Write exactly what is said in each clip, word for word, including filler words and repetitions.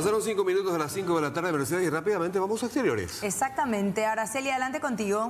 Pasaron cinco minutos de las cinco de la tarde, Mercedes, y rápidamente vamos a exteriores. Exactamente. Araceli, adelante contigo.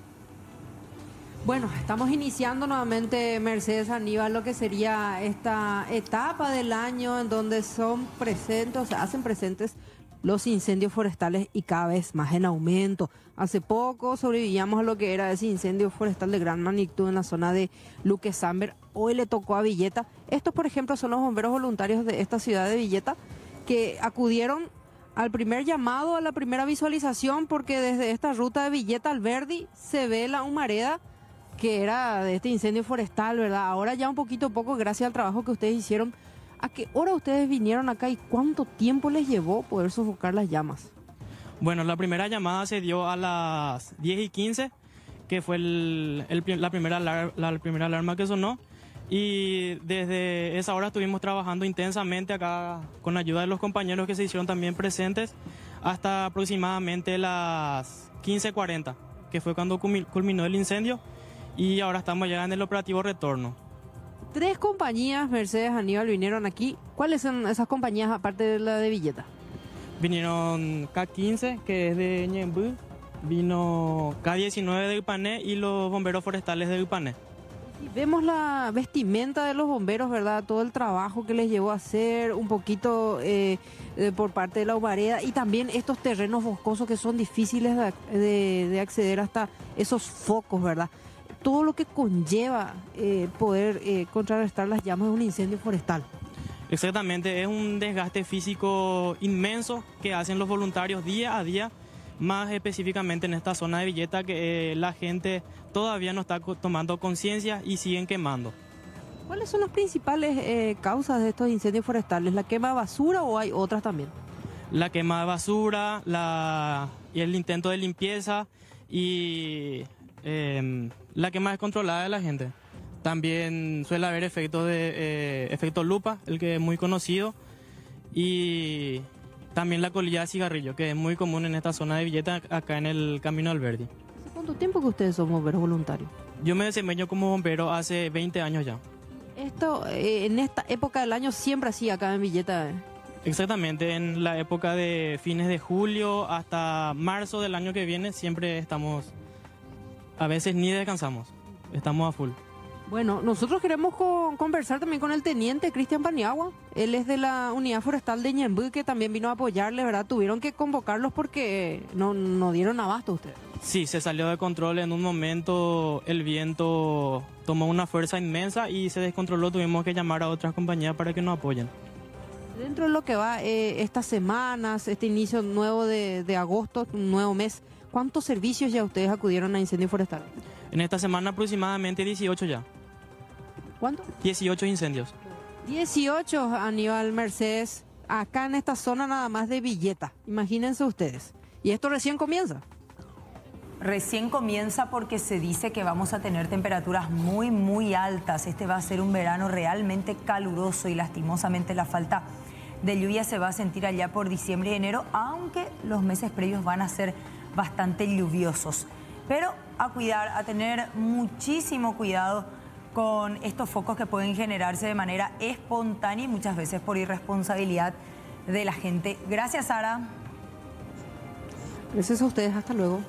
Bueno, estamos iniciando nuevamente, Mercedes, Aníbal, lo que sería esta etapa del año en donde son presentes, o sea, hacen presentes los incendios forestales y cada vez más en aumento. Hace poco sobrevivíamos a lo que era ese incendio forestal de gran magnitud en la zona de Luque Samber. Hoy le tocó a Villeta. Estos, por ejemplo, son los bomberos voluntarios de esta ciudad de Villeta que acudieron al primer llamado, a la primera visualización, porque desde esta ruta de Villeta al Verdi se ve la humareda que era de este incendio forestal, ¿verdad? Ahora ya un poquito poco, gracias al trabajo que ustedes hicieron. ¿A qué hora ustedes vinieron acá y cuánto tiempo les llevó poder sofocar las llamas? Bueno, la primera llamada se dio a las diez y quince, que fue el, el, la, primera alar, la primera alarma que sonó. Y desde esa hora estuvimos trabajando intensamente acá con la ayuda de los compañeros que se hicieron también presentes hasta aproximadamente las quince cuarenta, que fue cuando culminó el incendio. Y ahora estamos ya en el operativo retorno. Tres compañías, Mercedes, Aníbal, vinieron aquí. ¿Cuáles son esas compañías aparte de la de Villeta? Vinieron K quince, que es de Ñemby, vino K diecinueve de Ipané y los bomberos forestales de Ipané. Y vemos la vestimenta de los bomberos, ¿verdad? Todo el trabajo que les llevó a hacer, un poquito eh, de, por parte de la humareda y también estos terrenos boscosos que son difíciles de, de, de acceder hasta esos focos, ¿verdad? Todo lo que conlleva eh, poder eh, contrarrestar las llamas de un incendio forestal. Exactamente, es un desgaste físico inmenso que hacen los voluntarios día a día, más específicamente en esta zona de Villeta, que eh, la gente todavía no está tomando conciencia y siguen quemando. ¿Cuáles son las principales eh, causas de estos incendios forestales? ¿La quema de basura o hay otras también? La quema de basura, la, y el intento de limpieza y eh, la quema descontrolada de la gente. También suele haber efectos de eh, efecto lupa, el que es muy conocido, y también la colilla de cigarrillo, que es muy común en esta zona de Villeta, acá en el Camino al Verdi. ¿Hace cuánto tiempo que ustedes son bomberos voluntarios? Yo me desempeño como bombero hace veinte años ya. Esto, eh, en esta época del año siempre así acá en Villeta. ¿eh? Exactamente, en la época de fines de julio hasta marzo del año que viene siempre estamos, a veces ni descansamos, estamos a full. Bueno, nosotros queremos con, conversar también con el teniente Cristian Paniagua. Él es de la unidad forestal de Ñemby, que también vino a apoyarle, ¿verdad? Tuvieron que convocarlos porque no, no dieron abasto a ustedes. Sí, se salió de control en un momento, el viento tomó una fuerza inmensa y se descontroló, tuvimos que llamar a otras compañías para que nos apoyen. Dentro de lo que va eh, estas semanas, este inicio nuevo de, de agosto, un nuevo mes, ¿cuántos servicios ya ustedes acudieron a incendios forestales? En esta semana aproximadamente dieciocho ya. ¿Cuánto? dieciocho incendios. dieciocho, Aníbal, Mercedes, acá en esta zona nada más de Villeta. Imagínense ustedes. Y esto recién comienza. Recién comienza porque se dice que vamos a tener temperaturas muy, muy altas. Este va a ser un verano realmente caluroso y lastimosamente la falta de lluvia se va a sentir allá por diciembre y enero, aunque los meses previos van a ser bastante lluviosos. Pero a cuidar, a tener muchísimo cuidado con estos focos que pueden generarse de manera espontánea y muchas veces por irresponsabilidad de la gente. Gracias, Sara. Gracias a ustedes, hasta luego.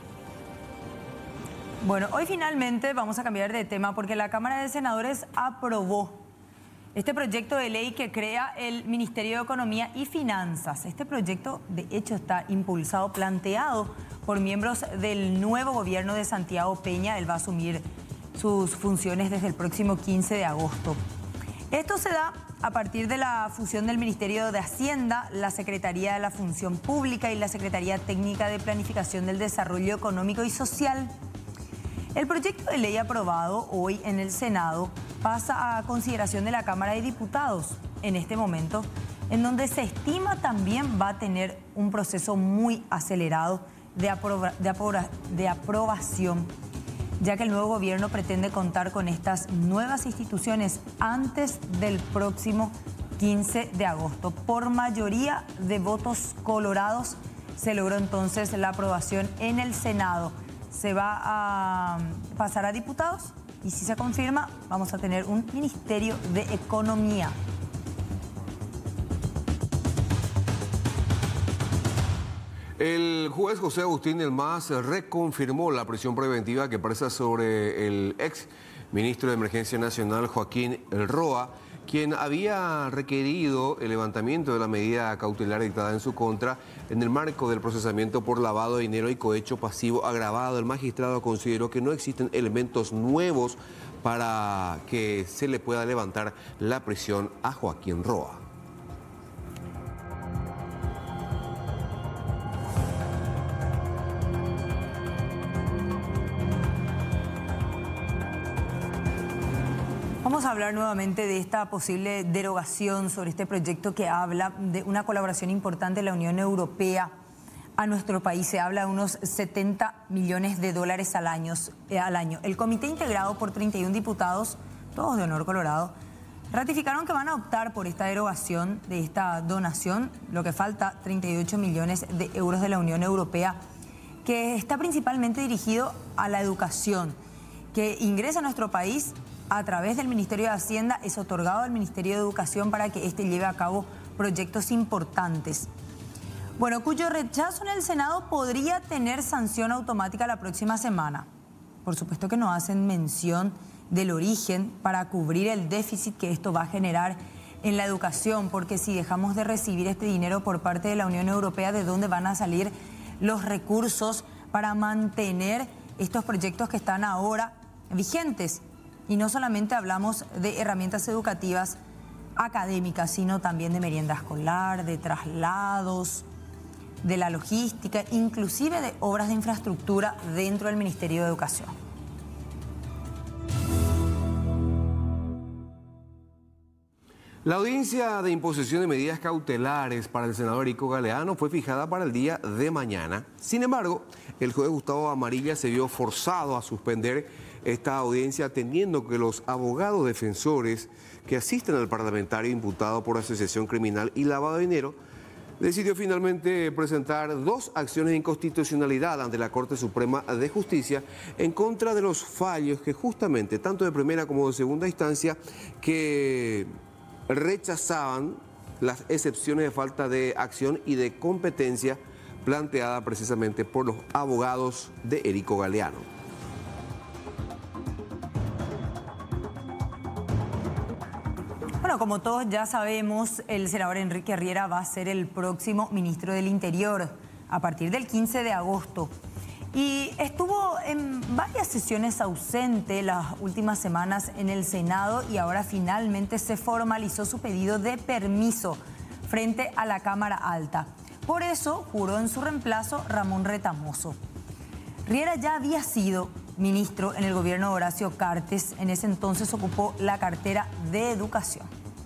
Bueno, hoy finalmente vamos a cambiar de tema porque la Cámara de Senadores aprobó este proyecto de ley que crea el Ministerio de Economía y Finanzas. Este proyecto, de hecho, está impulsado, planteado por miembros del nuevo gobierno de Santiago Peña. Él va a asumir sus funciones desde el próximo quince de agosto. Esto se da a partir de la fusión del Ministerio de Hacienda, la Secretaría de la Función Pública y la Secretaría Técnica de Planificación del Desarrollo Económico y Social. El proyecto de ley aprobado hoy en el Senado pasa a consideración de la Cámara de Diputados en este momento, en donde se estima también va a tener un proceso muy acelerado de, aproba de, aproba de aprobación, ya que el nuevo gobierno pretende contar con estas nuevas instituciones antes del próximo quince de agosto. Por mayoría de votos colorados se logró entonces la aprobación en el Senado. Se va a pasar a diputados y si se confirma vamos a tener un Ministerio de Economía. El juez José Agustín del Mas reconfirmó la prisión preventiva que pesa sobre el ex ministro de Emergencia Nacional Joaquín Roa, quien había requerido el levantamiento de la medida cautelar dictada en su contra en el marco del procesamiento por lavado de dinero y cohecho pasivo agravado. El magistrado consideró que no existen elementos nuevos para que se le pueda levantar la prisión a Joaquín Roa. Vamos a hablar nuevamente de esta posible derogación sobre este proyecto que habla de una colaboración importante de la Unión Europea a nuestro país. Se habla de unos setenta millones de dólares al año. Eh, al año. El comité integrado por treinta y uno diputados, todos de honor colorado, ratificaron que van a optar por esta derogación de esta donación, lo que falta, treinta y ocho millones de euros de la Unión Europea, que está principalmente dirigido a la educación, que ingresa a nuestro país a través del Ministerio de Hacienda, es otorgado al Ministerio de Educación para que éste lleve a cabo proyectos importantes. Bueno, cuyo rechazo en el Senado podría tener sanción automática la próxima semana. Por supuesto que no hacen mención del origen para cubrir el déficit que esto va a generar en la educación, porque si dejamos de recibir este dinero por parte de la Unión Europea, ¿de dónde van a salir los recursos para mantener estos proyectos que están ahora vigentes? Y no solamente hablamos de herramientas educativas académicas, sino también de merienda escolar, de traslados, de la logística, inclusive de obras de infraestructura dentro del Ministerio de Educación. La audiencia de imposición de medidas cautelares para el senador Erico Galeano fue fijada para el día de mañana. Sin embargo, el juez Gustavo Amarilla se vio forzado a suspender esta audiencia, teniendo que los abogados defensores que asisten al parlamentario imputado por asociación criminal y lavado de dinero decidió finalmente presentar dos acciones de inconstitucionalidad ante la Corte Suprema de Justicia en contra de los fallos que justamente, tanto de primera como de segunda instancia, que rechazaban las excepciones de falta de acción y de competencia planteada precisamente por los abogados de Erico Galeano. Bueno, como todos ya sabemos, el senador Enrique Riera va a ser el próximo ministro del Interior a partir del quince de agosto. Y estuvo en varias sesiones ausente las últimas semanas en el Senado y ahora finalmente se formalizó su pedido de permiso frente a la Cámara Alta. Por eso juró en su reemplazo Ramón Retamoso. Riera ya había sido ministro en el gobierno de Horacio Cartes. En ese entonces ocupó la cartera de Educación.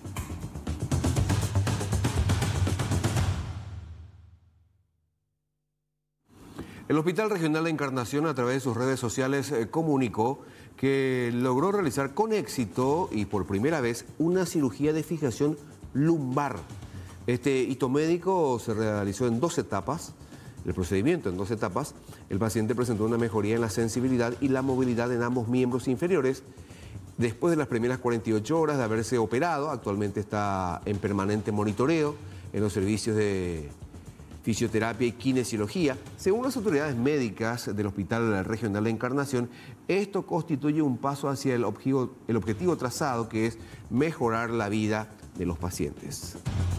El Hospital Regional de Encarnación, a través de sus redes sociales, eh, comunicó que logró realizar con éxito y por primera vez una cirugía de fijación lumbar. Este hito médico se realizó en dos etapas. El procedimiento en dos etapas. El paciente presentó una mejoría en la sensibilidad y la movilidad en ambos miembros inferiores. Después de las primeras cuarenta y ocho horas de haberse operado, actualmente está en permanente monitoreo en los servicios de fisioterapia y kinesiología. Según las autoridades médicas del Hospital Regional de Encarnación, esto constituye un paso hacia el objetivo, el objetivo trazado, que es mejorar la vida de los pacientes.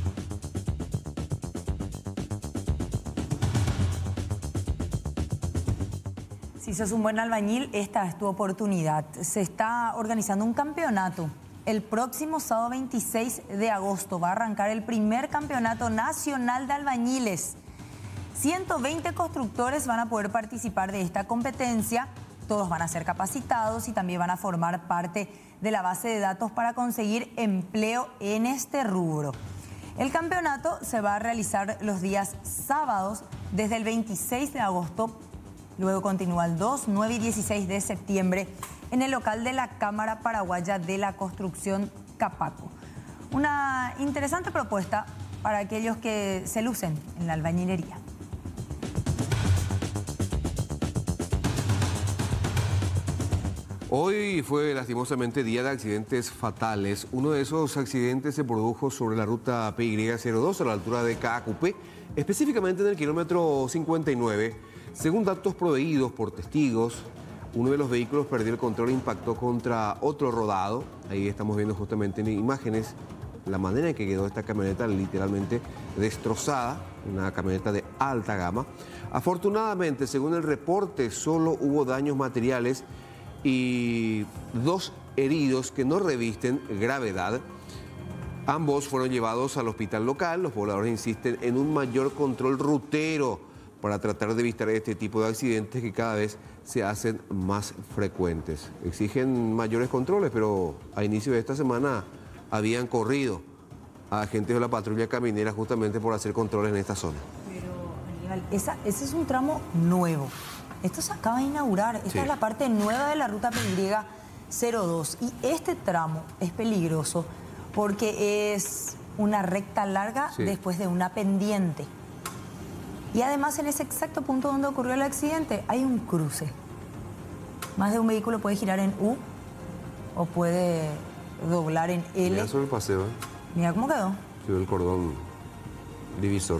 Si sos un buen albañil, esta es tu oportunidad. Se está organizando un campeonato. El próximo sábado veintiséis de agosto va a arrancar el primer campeonato nacional de albañiles. ciento veinte constructores van a poder participar de esta competencia. Todos van a ser capacitados y también van a formar parte de la base de datos para conseguir empleo en este rubro. El campeonato se va a realizar los días sábados desde el veintiséis de agosto. Luego continúa el dos, nueve y dieciséis de septiembre en el local de la Cámara Paraguaya de la Construcción, Capaco. Una interesante propuesta para aquellos que se lucen en la albañilería. Hoy fue lastimosamente día de accidentes fatales. Uno de esos accidentes se produjo sobre la ruta P Y cero dos a la altura de Caacupé, específicamente en el kilómetro cincuenta y nueve. Según datos proveídos por testigos, uno de los vehículos perdió el control e impactó contra otro rodado. Ahí estamos viendo justamente en imágenes la manera en que quedó esta camioneta literalmente destrozada, una camioneta de alta gama. Afortunadamente, según el reporte, solo hubo daños materiales y dos heridos que no revisten gravedad. Ambos fueron llevados al hospital local. Los pobladores insisten en un mayor control rutero para tratar de evitar este tipo de accidentes que cada vez se hacen más frecuentes. Exigen mayores controles, pero a inicio de esta semana habían corrido a agentes de la patrulla caminera justamente por hacer controles en esta zona. Pero, Aníbal, esa, ese es un tramo nuevo. Esto se acaba de inaugurar. Esta Sí. es la parte nueva de la ruta P Y cero dos. Y este tramo es peligroso porque es una recta larga Sí. después de una pendiente. Y además en ese exacto punto donde ocurrió el accidente hay un cruce. Más de un vehículo puede girar en U o puede doblar en L. Mira sobre el paseo, ¿eh? Mira cómo quedó. Quedó el cordón divisor.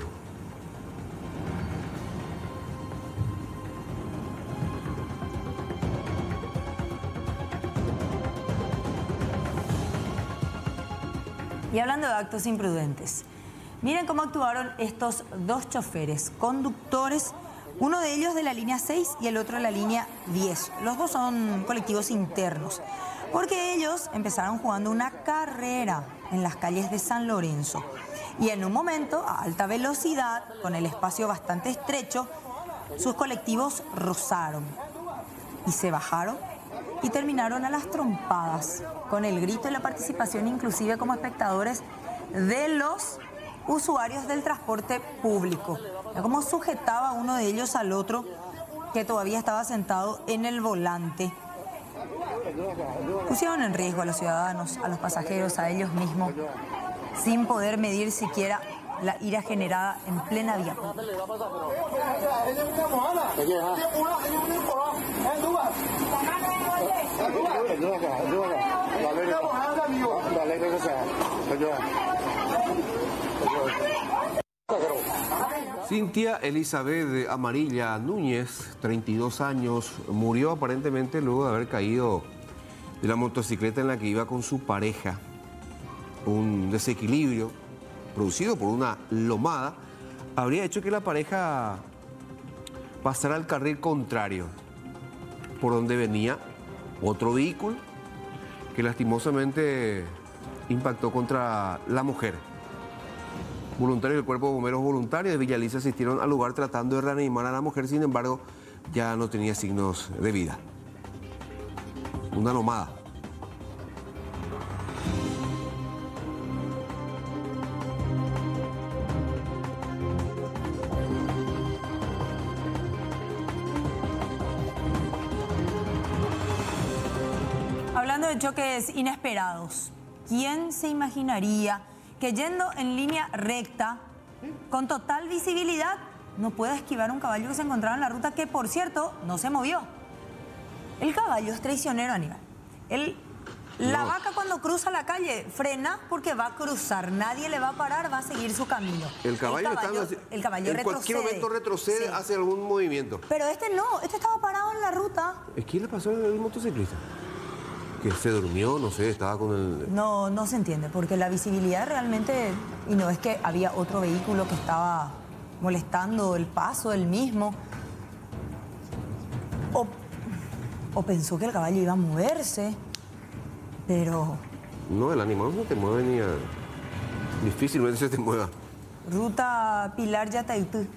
Y hablando de actos imprudentes, miren cómo actuaron estos dos choferes, conductores, uno de ellos de la línea seis y el otro de la línea diez. Los dos son colectivos internos, porque ellos empezaron jugando una carrera en las calles de San Lorenzo. Y en un momento, a alta velocidad, con el espacio bastante estrecho, sus colectivos rozaron y se bajaron y terminaron a las trompadas, con el grito y la participación inclusive como espectadores de los usuarios del transporte público. Cómo sujetaba uno de ellos al otro que todavía estaba sentado en el volante. Pusieron en riesgo a los ciudadanos, a los pasajeros, a ellos mismos, sin poder medir siquiera la ira generada en plena vía pública. Cintia Elizabeth Amarilla Núñez, treinta y dos años, murió aparentemente luego de haber caído de la motocicleta en la que iba con su pareja. Un desequilibrio producido por una lomada habría hecho que la pareja pasara al carril contrario, por donde venía otro vehículo que lastimosamente impactó contra la mujer. Voluntarios del Cuerpo de Bomberos Voluntarios de Villa Alicia asistieron al lugar tratando de reanimar a la mujer, sin embargo, ya no tenía signos de vida. Una lomada. Hablando de choques inesperados, ¿quién se imaginaría que yendo en línea recta, con total visibilidad, no pueda esquivar un caballo que se encontraba en la ruta, que por cierto, no se movió? El caballo es traicionero, Aníbal. El, la No. vaca cuando cruza la calle frena porque va a cruzar, nadie le va a parar, va a seguir su camino. El caballo, el caballo, está- el caballo en cualquier retrocede. momento retrocede, Sí. hace algún movimiento. Pero este no, este estaba parado en la ruta. ¿Qué le pasó al motociclista? Que se durmió, no sé, estaba con el... No, no se entiende, porque la visibilidad realmente, y no es que había otro vehículo que estaba molestando el paso del mismo, o, o pensó que el caballo iba a moverse, pero No, el animal no te mueve ni a... Difícilmente se te mueva. ruta Pilar Yataitú.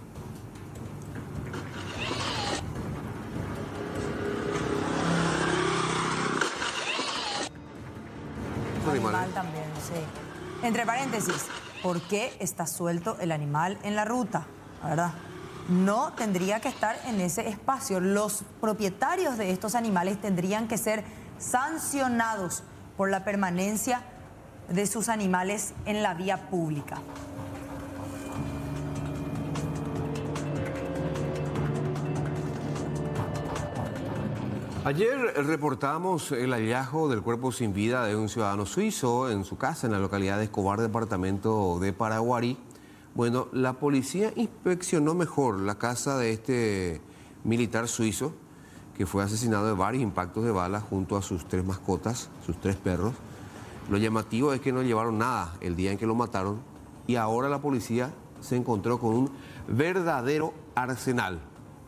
Animal, Animal ¿eh? también, sí. Entre paréntesis, ¿por qué está suelto el animal en la ruta? La verdad, no tendría que estar en ese espacio. Los propietarios de estos animales tendrían que ser sancionados por la permanencia de sus animales en la vía pública. Ayer reportamos el hallazgo del cuerpo sin vida de un ciudadano suizo en su casa en la localidad de Escobar, departamento de Paraguarí. Bueno, la policía inspeccionó mejor la casa de este militar suizo que fue asesinado de varios impactos de bala junto a sus tres mascotas, sus tres perros. Lo llamativo es que no llevaron nada el día en que lo mataron y ahora la policía se encontró con un verdadero arsenal.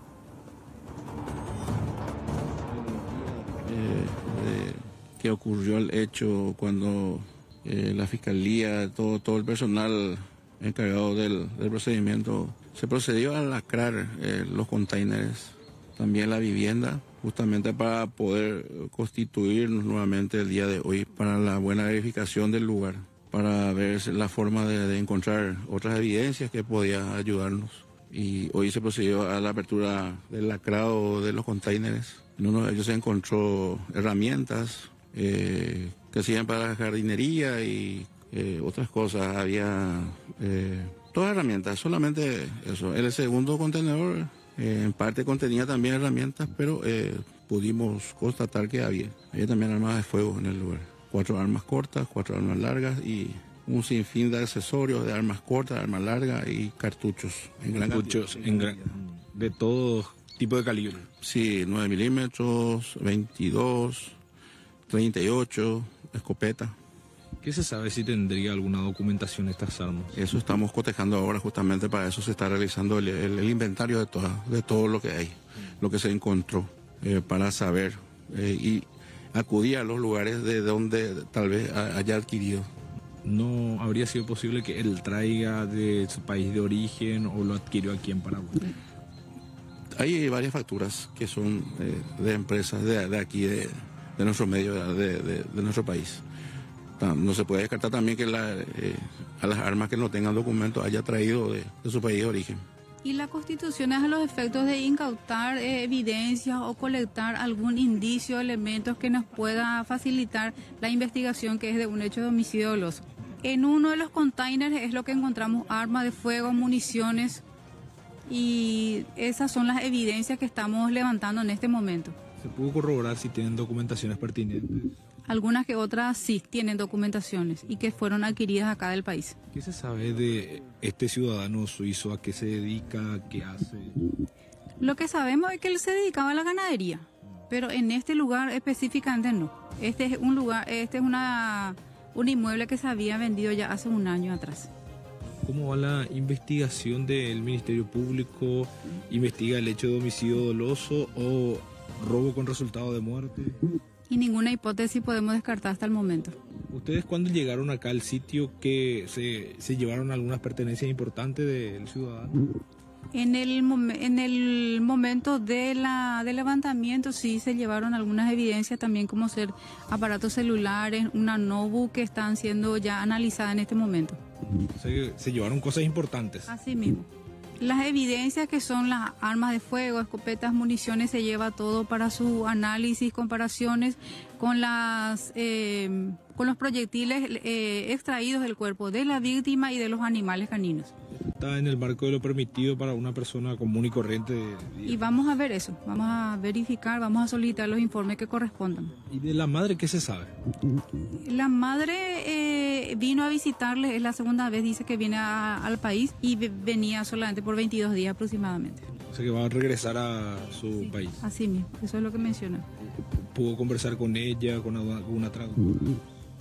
Eh, que ocurrió el hecho cuando eh, la fiscalía, todo, todo el personal encargado del, del procedimiento, se procedió a lacrar eh, los containers, también la vivienda, justamente para poder constituirnos nuevamente el día de hoy para la buena verificación del lugar, para ver la forma de, de encontrar otras evidencias que podían ayudarnos. Y hoy se procedió a la apertura del lacrado de los containers. En uno de ellos se encontró herramientas eh, que sirven para la jardinería y eh, otras cosas. Había eh, todas herramientas, solamente eso. El segundo contenedor eh, en parte contenía también herramientas, pero eh, pudimos constatar que había. Había también armas de fuego en el lugar. Cuatro armas cortas, cuatro armas largas y un sinfín de accesorios de armas cortas, armas largas y cartuchos. En gran cartuchos en gran, de todo tipo de calibre. Sí, nueve milímetros, veintidós, treinta y ocho, escopeta. ¿Qué se sabe si tendría alguna documentación estas armas? Eso estamos cotejando ahora, justamente para eso se está realizando el, el, el inventario de, toda, de todo lo que hay, mm. lo que se encontró, eh, para saber eh, y acudir a los lugares de donde tal vez haya adquirido. ¿No habría sido posible que él traiga de su país de origen o lo adquirió aquí en Paraguay? Hay varias facturas que son eh, de empresas de, de aquí, de, de nuestro medio, de, de, de nuestro país. No se puede descartar también que la, eh, a las armas que no tengan documentos haya traído de, de su país de origen. ¿Y la Constitución es a los efectos de incautar eh, evidencias o colectar algún indicio, elementos que nos pueda facilitar la investigación que es de un hecho de homicidio doloso? En uno de los containers es lo que encontramos armas de fuego, municiones, y esas son las evidencias que estamos levantando en este momento. ¿Se pudo corroborar si tienen documentaciones pertinentes? Algunas que otras sí tienen documentaciones y que fueron adquiridas acá del país. ¿Qué se sabe de este ciudadano suizo? ¿A qué se dedica? ¿Qué hace? Lo que sabemos es que él se dedicaba a la ganadería, pero en este lugar específicamente no. Este es un lugar, este es una, un inmueble que se había vendido ya hace un año atrás. ¿Cómo va la investigación del Ministerio Público? ¿Investiga el hecho de homicidio doloso o robo con resultado de muerte? Y ninguna hipótesis podemos descartar hasta el momento. ¿Ustedes cuando llegaron acá al sitio que se, se llevaron algunas pertenencias importantes del ciudadano? En el, mom en el momento de la, del levantamiento sí se llevaron algunas evidencias también, como ser aparatos celulares, una notebook que están siendo ya analizadas en este momento. O sea que se llevaron cosas importantes. Así mismo. Las evidencias que son las armas de fuego, escopetas, municiones, se lleva todo para su análisis, comparaciones con, las, eh, con los proyectiles eh, extraídos del cuerpo de la víctima y de los animales caninos. Está en el marco de lo permitido para una persona común y corriente. Y vamos a ver eso, vamos a verificar, vamos a solicitar los informes que correspondan. ¿Y de la madre qué se sabe? La madre eh, vino a visitarle, es la segunda vez, dice que viene a, al país y venía solamente por veintidós días aproximadamente. O sea que va a regresar a su sí, país. Así mismo, eso es lo que menciona. ¿Pudo conversar con ella, con alguna traductora?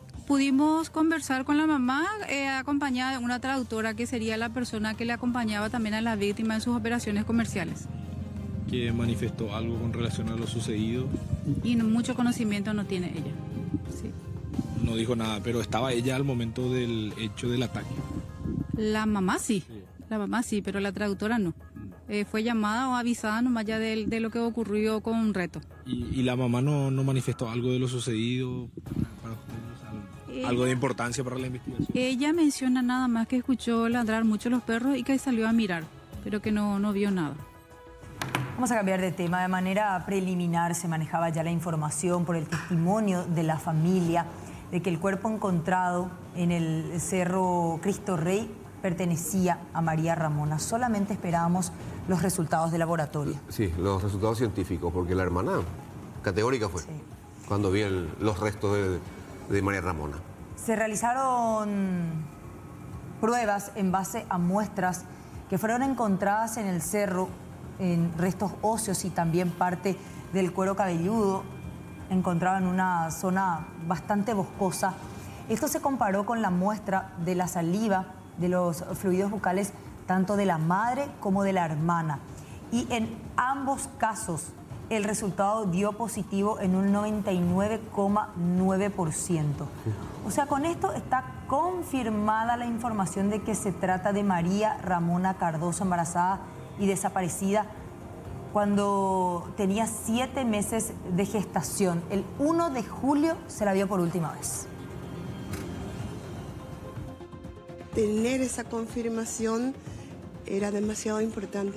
Pudimos conversar con la mamá eh, acompañada de una traductora que sería la persona que le acompañaba también a la víctima en sus operaciones comerciales. ¿Que manifestó algo con relación a lo sucedido? Y no, mucho conocimiento no tiene ella. Sí. No dijo nada, pero estaba ella al momento del hecho del ataque. La mamá sí, sí. La mamá sí, pero la traductora no. Eh, fue llamada o avisada nomás ya de, de lo que ocurrió con un reto. ¿Y, y la mamá no, no manifestó algo de lo sucedido para ustedes? Algo, algo de importancia para la investigación. Ella menciona nada más que escuchó ladrar mucho los perros y que salió a mirar, pero que no, no vio nada. Vamos a cambiar de tema. De manera preliminar se manejaba ya la información por el testimonio de la familia de que el cuerpo encontrado en el Cerro Cristo Rey pertenecía a María Ramona. Solamente esperábamos los resultados de laboratorio. Sí, los resultados científicos, porque la hermana categórica fue, Sí. cuando vi el- los restos de, de María Ramona. Se realizaron pruebas en base a muestras que fueron encontradas en el cerro, en restos óseos y también parte del cuero cabelludo, encontrado en una zona bastante boscosa. Esto se comparó con la muestra de la saliva, de los fluidos bucales, tanto de la madre como de la hermana. Y en ambos casos, el resultado dio positivo en un noventa y nueve coma nueve por ciento. O sea, con esto está confirmada la información de que se trata de María Ramona Cardoso, embarazada y desaparecida cuando tenía siete meses de gestación. El uno de julio se la vio por última vez. Tener esa confirmación era demasiado importante.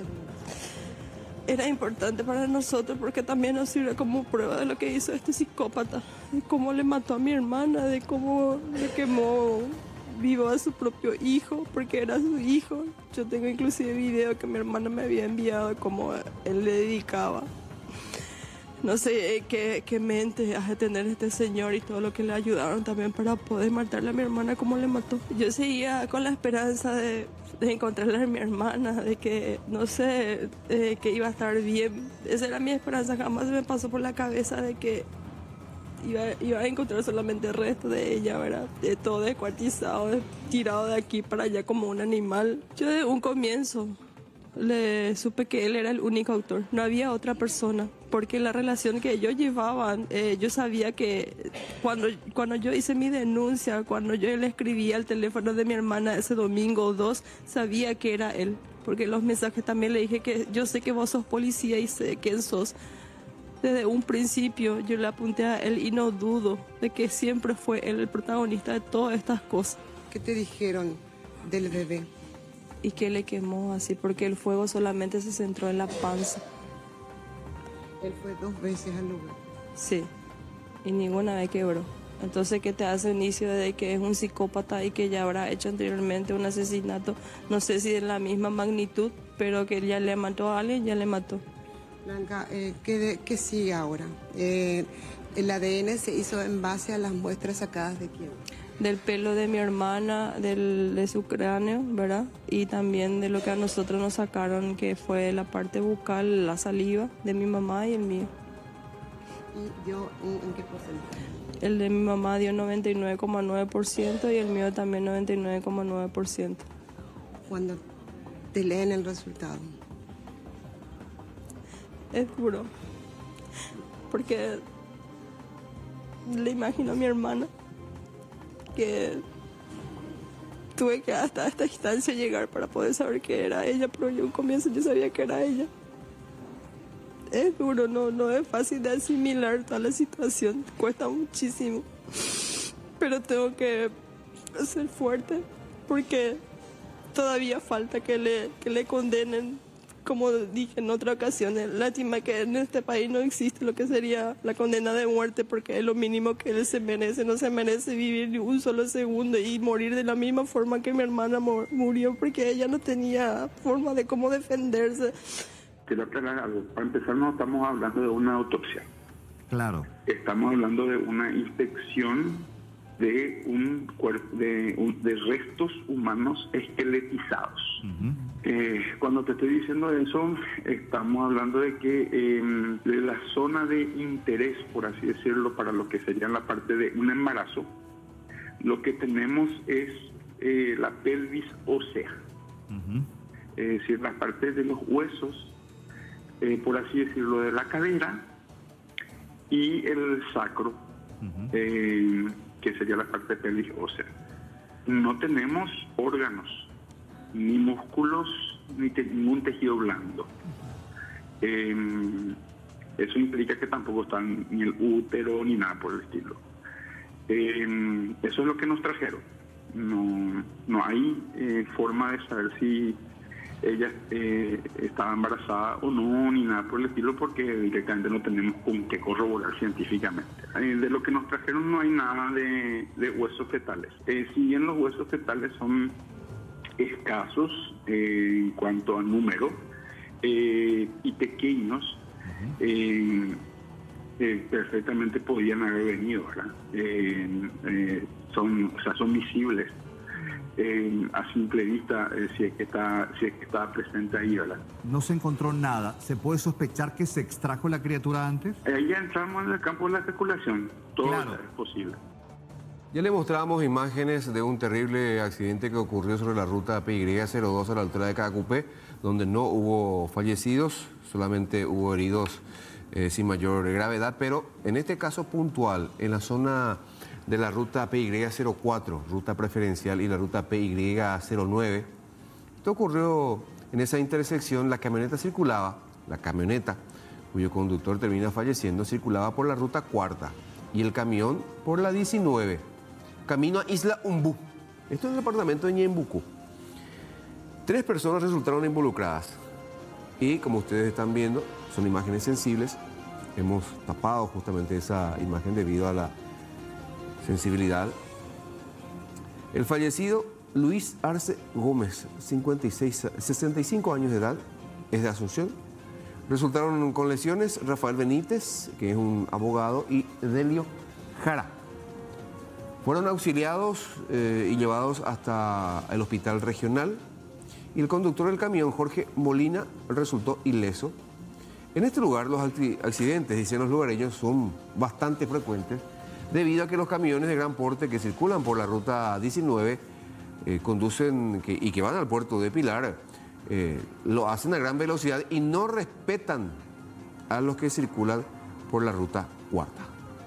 Era importante para nosotros porque también nos sirve como prueba de lo que hizo este psicópata, de cómo le mató a mi hermana, de cómo le quemó vivo a su propio hijo, porque era su hijo. Yo tengo inclusive video que mi hermana me había enviado de cómo él le dedicaba. No sé qué, qué mente hace tener este señor y todo lo que le ayudaron también para poder matarle a mi hermana como le mató. Yo seguía con la esperanza de, de encontrarle a mi hermana, de que, no sé, eh, que iba a estar bien. Esa era mi esperanza, jamás me pasó por la cabeza de que iba, iba a encontrar solamente el resto de ella, ¿verdad? De todo descuartizado, tirado de aquí para allá como un animal. Yo de un comienzo le supe que él era el único autor, no había otra persona, porque la relación que ellos llevaban, eh, yo sabía que cuando, cuando yo hice mi denuncia, cuando yo le escribí al teléfono de mi hermana ese domingo o dos, sabía que era él, porque en los mensajes también le dije que yo sé que vos sos policía y sé quién sos. Desde un principio yo le apunté a él y no dudo de que siempre fue él el protagonista de todas estas cosas. ¿Qué te dijeron del bebé? Y que le quemó así, porque el fuego solamente se centró en la panza. Él fue dos veces al lugar. Sí, y ninguna vez quebró. Entonces, ¿qué te hace un inicio de que es un psicópata y que ya habrá hecho anteriormente un asesinato? No sé si de la misma magnitud, pero que ya le mató a alguien, ya le mató. Blanca, eh, ¿qué, de- qué sigue ahora? Eh, ¿El A D N se hizo en base a las muestras sacadas de quién? Del pelo de mi hermana, del, de su cráneo, ¿verdad? Y también de lo que a nosotros nos sacaron, que fue la parte bucal, la saliva de mi mamá y el mío. ¿Y dio en, en qué porcentaje? El de mi mamá dio noventa y nueve coma nueve por ciento y el mío también noventa y nueve coma nueve por ciento. Cuando te leen el resultado. Es duro, porque le imagino a mi hermana que tuve que hasta esta instancia llegar para poder saber que era ella, pero yo en un comienzo yo sabía que era ella. Es duro, no, no es fácil de asimilar toda la situación, cuesta muchísimo, pero tengo que ser fuerte porque todavía falta que le, que le condenen. Como dije en otra ocasión, es lástima que en este país no existe lo que sería la condena de muerte, porque es lo mínimo que él se merece. No se merece vivir ni un solo segundo y morir de la misma forma que mi hermana murió, porque ella no tenía forma de cómo defenderse. Quiero aclarar algo. Para empezar, no estamos hablando de una autopsia. Claro. Estamos hablando de una inspección de un cuerpo de, un- de restos humanos esqueletizados. Uh-huh. Eh, cuando te estoy diciendo eso, estamos hablando de que eh, de la zona de interés, por así decirlo, para lo que sería la parte de un embarazo, lo que tenemos es eh, la pelvis ósea, Uh-huh. es decir, la parte de los huesos, eh, por así decirlo, de la cadera y el sacro, Uh-huh. eh, que sería la parte de pelvis ósea. No tenemos órganos, ni músculos, ni te- ningún tejido blando. Eh, eso implica que tampoco están ni el útero ni nada por el estilo. Eh, eso es lo que nos trajeron. No, no hay eh, forma de saber si ella eh, estaba embarazada o no, ni nada por el estilo, porque directamente no tenemos con qué corroborar científicamente. Eh, de lo que nos trajeron no hay nada de, de huesos fetales. Eh, si bien los huesos fetales son escasos eh, en cuanto a número eh, y pequeños, eh, eh, perfectamente podían haber venido, ¿verdad? Eh, eh, son, o sea, son visibles eh, a simple vista eh, si es que está, si es que estaba presente ahí, ¿verdad? No se encontró nada. ¿Se puede sospechar que se extrajo la criatura antes? Ahí ya entramos en el campo de la especulación. Todo Claro. es posible. Ya le mostramos imágenes de un terrible accidente que ocurrió sobre la ruta P Y cero dos a la altura de Cacupé, donde no hubo fallecidos, solamente hubo heridos eh, sin mayor gravedad, pero en este caso puntual, en la zona de la ruta P Y cero cuatro, ruta preferencial, y la ruta P Y cero nueve, esto ocurrió en esa intersección. La camioneta circulaba, la camioneta cuyo conductor termina falleciendo, circulaba por la ruta cuarta y el camión por la diecinueve, camino a Isla Umbú. Esto es el departamento de Ñembucú. Tres personas resultaron involucradas y, como ustedes están viendo, son imágenes sensibles. Hemos tapado justamente esa imagen debido a la sensibilidad. El fallecido, Luis Arce Gómez, cincuenta y seis, sesenta y cinco años de edad, es de Asunción. Resultaron con lesiones Rafael Benítez, que es un abogado, y Delio Jara. Fueron auxiliados eh, y llevados hasta el hospital regional, y el conductor del camión, Jorge Molina, resultó ileso. En este lugar los accidentes, dicen los lugareños, son bastante frecuentes debido a que los camiones de gran porte que circulan por la ruta diecinueve eh, conducen que, y que van al puerto de Pilar, eh, lo hacen a gran velocidad y no respetan a los que circulan por la ruta cuarta.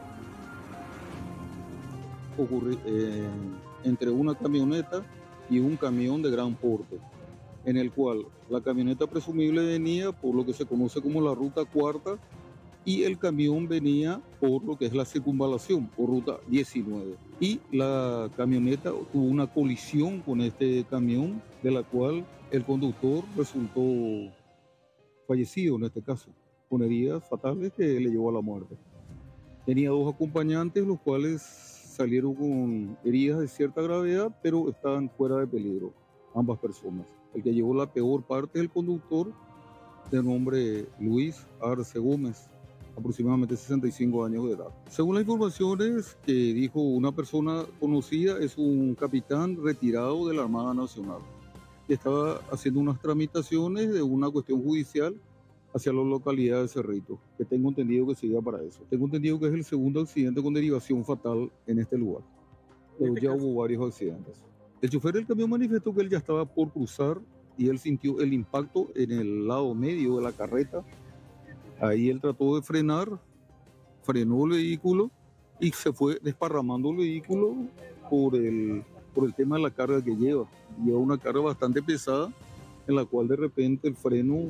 Ocurre eh, entre una camioneta y un camión de gran porte, en el cual la camioneta presumible venía por lo que se conoce como la ruta cuarta y el camión venía por lo que es la circunvalación, por ruta diecinueve. Y la camioneta tuvo una colisión con este camión, de la cual el conductor resultó fallecido en este caso, con heridas fatales que le llevó a la muerte. Tenía dos acompañantes, los cuales salieron con heridas de cierta gravedad, pero estaban fuera de peligro, ambas personas. El que llevó la peor parte es el conductor, de nombre Luis Arce Gómez, aproximadamente sesenta y cinco años de edad. Según las informaciones que dijo una persona conocida, es un capitán retirado de la Armada Nacional, que estaba haciendo unas tramitaciones de una cuestión judicial hacia la localidad de Cerrito, que tengo entendido que sería para eso. Tengo entendido que es el segundo accidente con derivación fatal en este lugar, pero ya hubo varios accidentes. El chofer del camión manifestó que él ya estaba por cruzar y él sintió el impacto en el lado medio de la carreta. Ahí él trató de frenar, frenó el vehículo y se fue desparramando el vehículo por el, por el tema de la carga que lleva. Lleva una carga bastante pesada, en la cual de repente el freno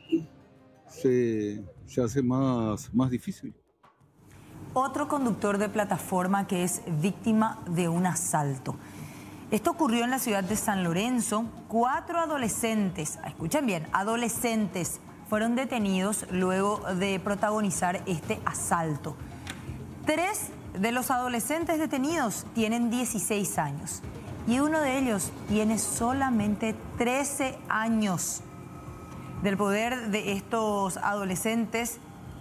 se, se hace más, más difícil. Otro conductor de plataforma que es víctima de un asalto. Esto ocurrió en la ciudad de San Lorenzo. Cuatro adolescentes, escuchen bien, adolescentes, fueron detenidos luego de protagonizar este asalto. Tres de los adolescentes detenidos tienen dieciséis años y uno de ellos tiene solamente trece años. Del poder de estos adolescentes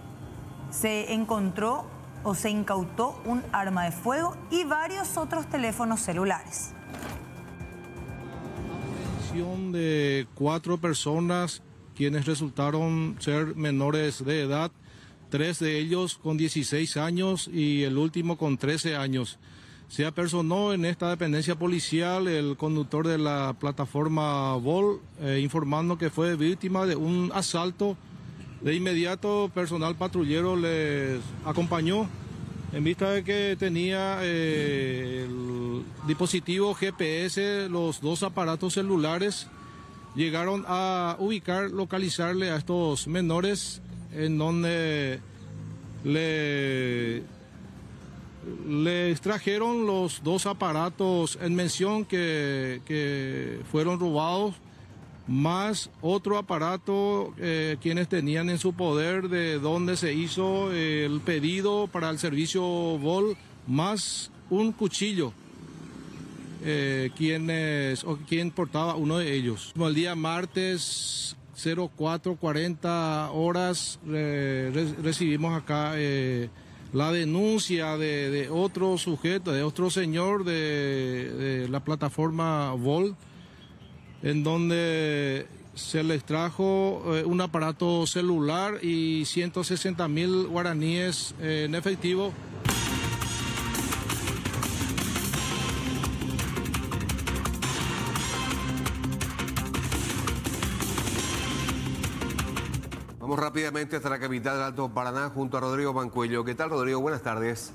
se encontró o se incautó un arma de fuego y varios otros teléfonos celulares. De cuatro personas quienes resultaron ser menores de edad, tres de ellos con dieciséis años y el último con trece años. Se apersonó en esta dependencia policial el conductor de la plataforma Vol, eh, informando que fue víctima de un asalto. De inmediato, personal patrullero les acompañó en vista de que tenía eh, el dispositivo G P S, los dos aparatos celulares. Llegaron a ubicar, localizarle a estos menores, en donde le, le extrajeron los dos aparatos en mención que, que fueron robados, más otro aparato eh, quienes tenían en su poder de donde se hizo el pedido para el servicio Vol, más un cuchillo. Eh, quienes, o quien portaba uno de ellos. El día martes cero cuatro cuarenta horas eh, re- recibimos acá eh, la denuncia de, de otro sujeto, de otro señor de, de la plataforma Volt, en donde se les trajo eh, un aparato celular y ciento sesenta mil guaraníes eh, en efectivo. Vamos rápidamente hasta la capital del Alto Paraná junto a Rodrigo Mancuello. ¿Qué tal, Rodrigo? Buenas tardes.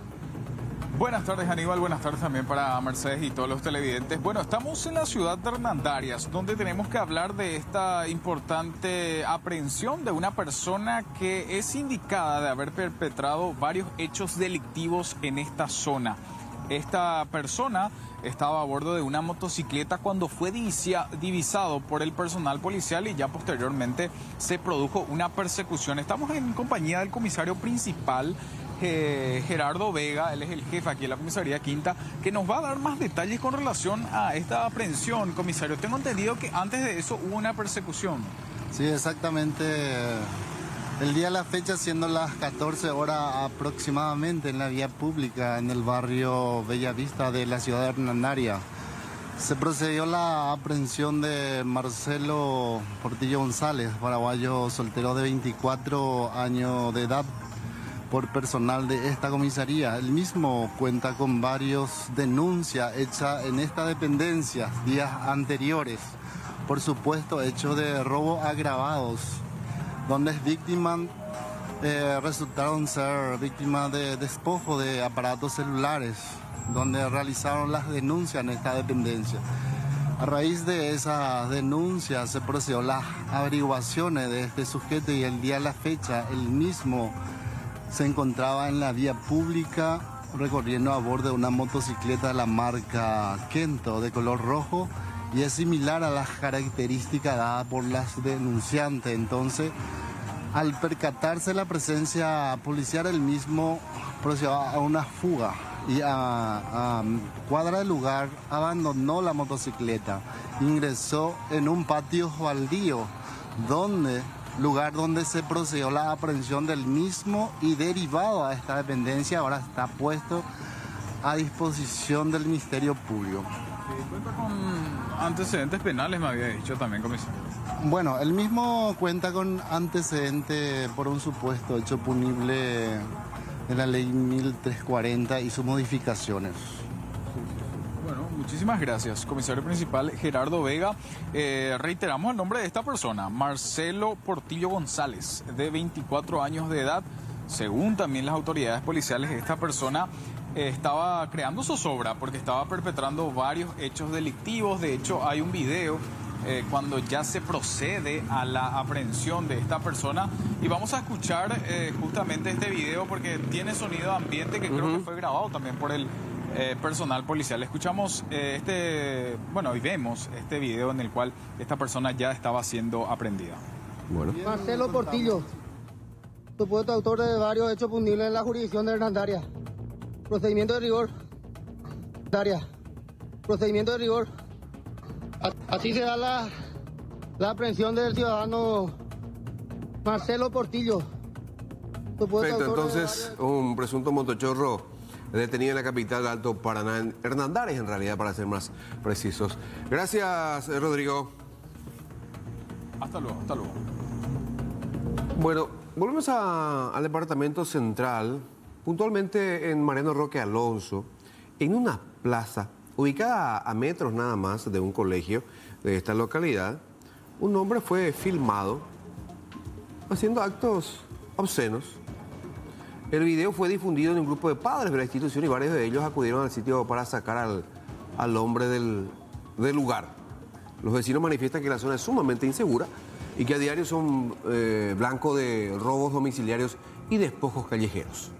Buenas tardes, Aníbal. Buenas tardes también para Mercedes y todos los televidentes. Bueno, estamos en la ciudad de Hernandarias, donde tenemos que hablar de esta importante aprehensión de una persona que es indicada de haber perpetrado varios hechos delictivos en esta zona. Esta persona estaba a bordo de una motocicleta cuando fue divisia, divisado por el personal policial y ya posteriormente se produjo una persecución. Estamos en compañía del comisario principal, eh, Gerardo Vega, él es el jefe aquí en la comisaría Quinta, que nos va a dar más detalles con relación a esta aprehensión. Comisario, tengo entendido que antes de eso hubo una persecución. Sí, exactamente. El día de la fecha, siendo las catorce horas aproximadamente en la vía pública en el barrio Bellavista de la ciudad de Hernandarias, se procedió a la aprehensión de Marcelo Portillo González, paraguayo soltero de veinticuatro años de edad, por personal de esta comisaría. El mismo cuenta con varias denuncias hechas en esta dependencia días anteriores por supuesto hecho de robo agravados, donde es víctima, eh, resultaron ser víctimas de despojo de aparatos celulares, donde realizaron las denuncias en esta dependencia. A raíz de esas denuncias se procedió las averiguaciones de este sujeto y el día de la fecha el mismo se encontraba en la vía pública recorriendo a bordo de una motocicleta de la marca Kento de color rojo y es similar a las características dadas por las denunciantes. Entonces, al percatarse la presencia policial, el mismo procedió a una fuga y a, a cuadra del lugar abandonó la motocicleta, ingresó en un patio baldío, donde, lugar donde se procedió la aprehensión del mismo y derivado a esta dependencia ahora está puesto a disposición del Ministerio Público. ¿Cuenta con antecedentes penales, me había dicho también, comisario? Bueno, el mismo cuenta con antecedente por un supuesto hecho punible de la ley mil trescientos cuarenta y sus modificaciones. Bueno, muchísimas gracias, comisario principal Gerardo Vega. Eh, reiteramos el nombre de esta persona, Marcelo Portillo González, de veinticuatro años de edad. Según también las autoridades policiales, esta persona eh, estaba creando zozobra porque estaba perpetrando varios hechos delictivos. De hecho, hay un video eh, cuando ya se procede a la aprehensión de esta persona. Y vamos a escuchar eh, justamente este video porque tiene sonido ambiente que uh-huh. creo que fue grabado también por el eh, personal policial. Escuchamos eh, este, bueno, y vemos este video en el cual esta persona ya estaba siendo aprehendida. Bueno. Marcelo Portillo, supuesto autor de varios hechos punibles en la jurisdicción de Hernandarias. Procedimiento de rigor. Hernandarias. Procedimiento de rigor. Así se da la, la aprehensión del ciudadano Marcelo Portillo. Perfecto, entonces de... un presunto motochorro detenido en la capital de Alto Paraná, en Hernandarias en realidad, para ser más precisos. Gracias, Rodrigo. Hasta luego, hasta luego. Bueno, volvemos a, al departamento central, puntualmente en Mariano Roque Alonso, en una plaza ubicada a metros nada más de un colegio de esta localidad. Un hombre fue filmado haciendo actos obscenos. El video fue difundido en un grupo de padres de la institución y varios de ellos acudieron al sitio para sacar al, al hombre del, del lugar. Los vecinos manifiestan que la zona es sumamente insegura y que a diario son eh, blanco de robos domiciliarios y despojos callejeros.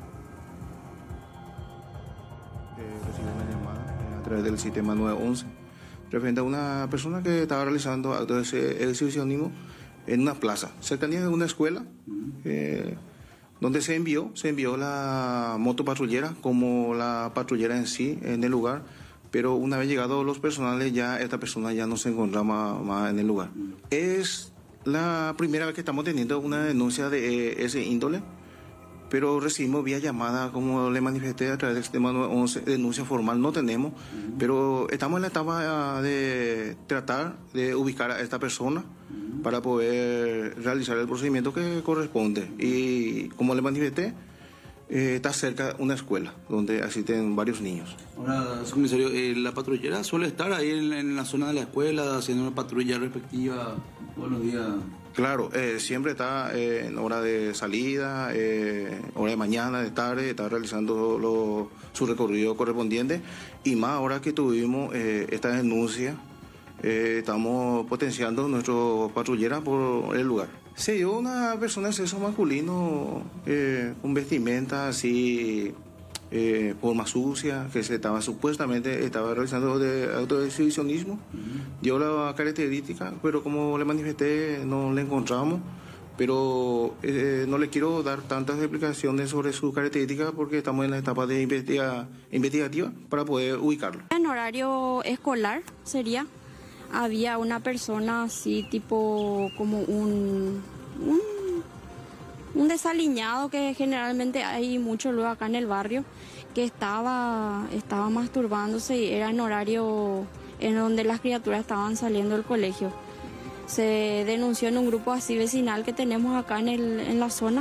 Eh, recibí una llamada eh, a través del sistema nueve once referente a una persona que estaba realizando actos de exhibicionismo en una plaza, cercanía de una escuela, eh, donde se envió, se envió la moto patrullera como la patrullera en sí en el lugar, pero una vez llegados los personales ya esta persona ya no se encontraba más, más en el lugar. Es la primera vez que estamos teniendo una denuncia de eh, ese índole, pero recibimos vía llamada, como le manifesté a través del sistema nueve once, denuncia formal no tenemos, uh-huh. pero estamos en la etapa de tratar de ubicar a esta persona uh-huh. para poder realizar el procedimiento que corresponde. Y como le manifesté, eh, está cerca una escuela donde asisten varios niños. Ahora, comisario, eh, la patrullera suele estar ahí en, en la zona de la escuela haciendo una patrulla respectiva todos los días. Claro, eh, siempre está eh, en hora de salida, eh, hora de mañana, de tarde, está realizando lo, su recorrido correspondiente, y más ahora que tuvimos eh, esta denuncia, eh, estamos potenciando nuestro patrullera por el lugar. Se dio una persona de sexo masculino eh, con vestimenta así, eh, forma sucia, que se estaba supuestamente estaba realizando de autoexhibicionismo. Uh-huh. Dio la característica, pero como le manifesté no le encontramos, pero eh, no le quiero dar tantas explicaciones sobre su característica porque estamos en la etapa de investiga, investigativa para poder ubicarlo. En horario escolar sería, había una persona así tipo como un, un un desaliñado, que generalmente hay mucho luego acá en el barrio, que estaba, estaba masturbándose, y era en horario en donde las criaturas estaban saliendo del colegio. Se denunció en un grupo así vecinal que tenemos acá en, el, en la zona,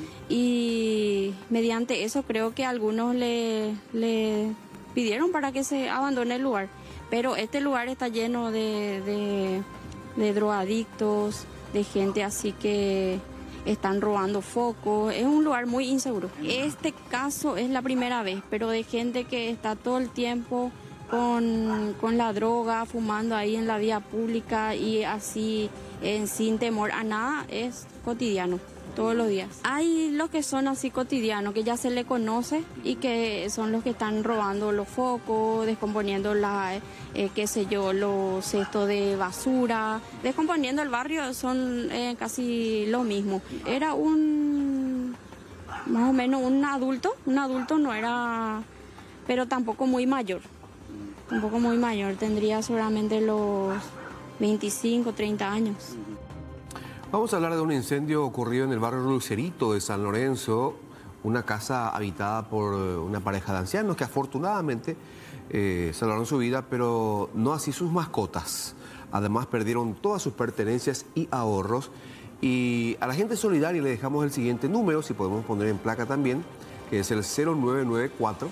y mediante eso creo que algunos le, le pidieron para que se abandone el lugar. Pero este lugar está lleno de, de, de drogadictos, de gente así que están robando focos, es un lugar muy inseguro. Este caso es la primera vez, pero de gente que está todo el tiempo con, con la droga, fumando ahí en la vía pública y así eh, sin temor a nada, es cotidiano, todos los días. Hay los que son así cotidianos, que ya se le conoce y que son los que están robando los focos, descomponiendo la, eh, qué sé yo, los cestos de basura, descomponiendo el barrio, son eh, casi lo mismo. Era un, más o menos un adulto, un adulto no era, pero tampoco muy mayor, tampoco muy mayor, tendría seguramente los veinticinco, treinta años. Vamos a hablar de un incendio ocurrido en el barrio Lucerito de San Lorenzo, una casa habitada por una pareja de ancianos que afortunadamente eh, salvaron su vida, pero no así sus mascotas. Además perdieron todas sus pertenencias y ahorros. Y a la gente solidaria le dejamos el siguiente número, si podemos poner en placa también, que es el cero nueve nueve cuatro,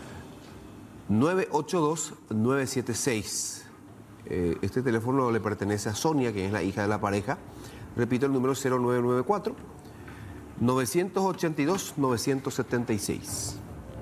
nueve ocho dos, nueve siete seis. Eh, este teléfono le pertenece a Sonia, que es la hija de la pareja. Repito el número cero nueve nueve cuatro, nueve ocho dos, nueve siete seis.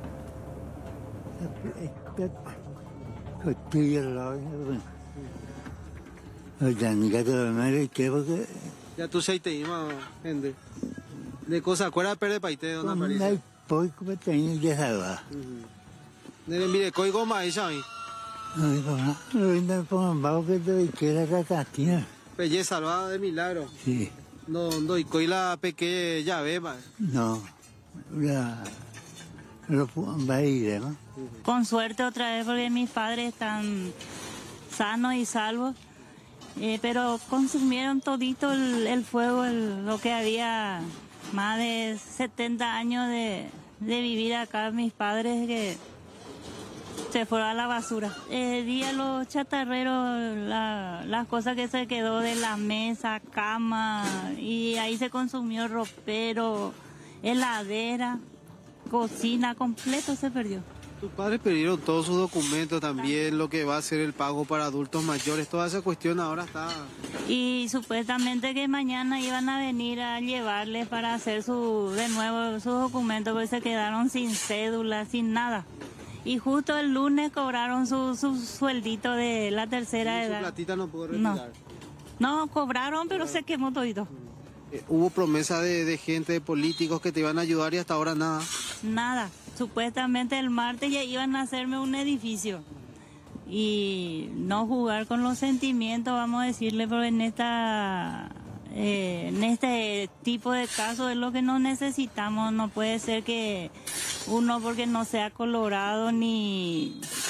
Ya tú sei te ima, gente. De cosa acuerda perde paite donde aparece. Poi come tenho que salvar. Nere mire coi goma esa ahí. No, no, no, no, no, que te queda cacatina. Pelle salvada de milagro. Sí. No, no, y coi la pequeña llave, ma. No, la... No va a ir, ¿no? Con suerte otra vez porque mis padres están sanos y salvos, eh, pero consumieron todito el, el fuego, el, lo que había más de setenta años de, de vivir acá, mis padres que se fueron a la basura. Eh, di a los chatarreros la, las cosas que se quedó de la mesa, cama, y ahí se consumió ropero, heladera, cocina, completo se perdió. Tus padres perdieron todos sus documentos también, lo que va a ser el pago para adultos mayores, toda esa cuestión ahora está... Y supuestamente que mañana iban a venir a llevarles para hacer su de nuevo sus documentos, porque se quedaron sin cédula, sin nada. Y justo el lunes cobraron su, su sueldito de la tercera ¿Y edad. su platita no pudo retirar? No, no cobraron, pero se quemó todito. Eh, hubo promesa de, de gente, de políticos que te iban a ayudar y hasta ahora nada. Nada. Supuestamente el martes ya iban a hacerme un edificio. Y no jugar con los sentimientos, vamos a decirle, pero en esta... Eh, en este tipo de casos es lo que no necesitamos. No puede ser que uno, porque no sea colorado ni,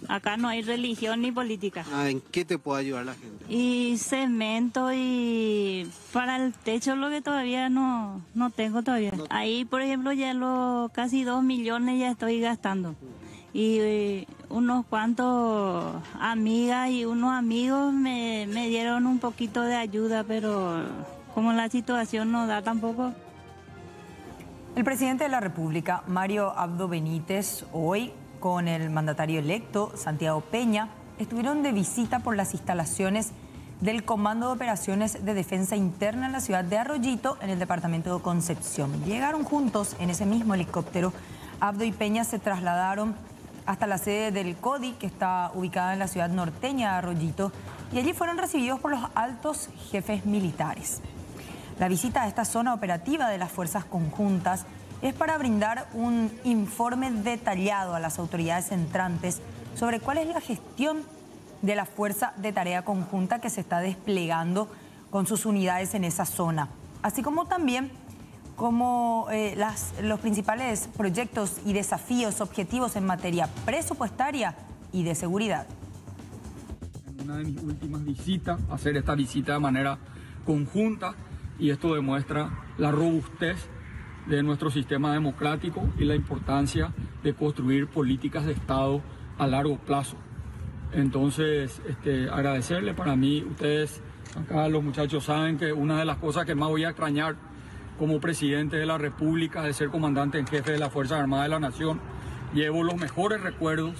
acá no hay religión ni política. Ah, ¿en qué te puede ayudar la gente? Y cemento y para el techo lo que todavía no, no tengo todavía. Ahí, por ejemplo, ya los casi dos millones ya estoy gastando. Y eh, unos cuantos amigas y unos amigos me, me dieron un poquito de ayuda, pero como la situación no da tampoco. El presidente de la República, Mario Abdo Benítez, hoy con el mandatario electo, Santiago Peña, estuvieron de visita por las instalaciones del Comando de Operaciones de Defensa Interna en la ciudad de Arroyito, en el departamento de Concepción. Llegaron juntos en ese mismo helicóptero. Abdo y Peña se trasladaron hasta la sede del CODI, que está ubicada en la ciudad norteña de Arroyito, y allí fueron recibidos por los altos jefes militares. La visita a esta zona operativa de las fuerzas conjuntas es para brindar un informe detallado a las autoridades entrantes sobre cuál es la gestión de la Fuerza de Tarea Conjunta que se está desplegando con sus unidades en esa zona, así como también como eh, las, los principales proyectos y desafíos, objetivos en materia presupuestaria y de seguridad. En una de mis últimas visitas, hacer esta visita de manera conjunta, y esto demuestra la robustez de nuestro sistema democrático y la importancia de construir políticas de Estado a largo plazo. Entonces, este, agradecerle. Para mí, ustedes, acá los muchachos saben que una de las cosas que más voy a extrañar como presidente de la República es ser comandante en jefe de las Fuerzas Armadas de la Nación. Llevo los mejores recuerdos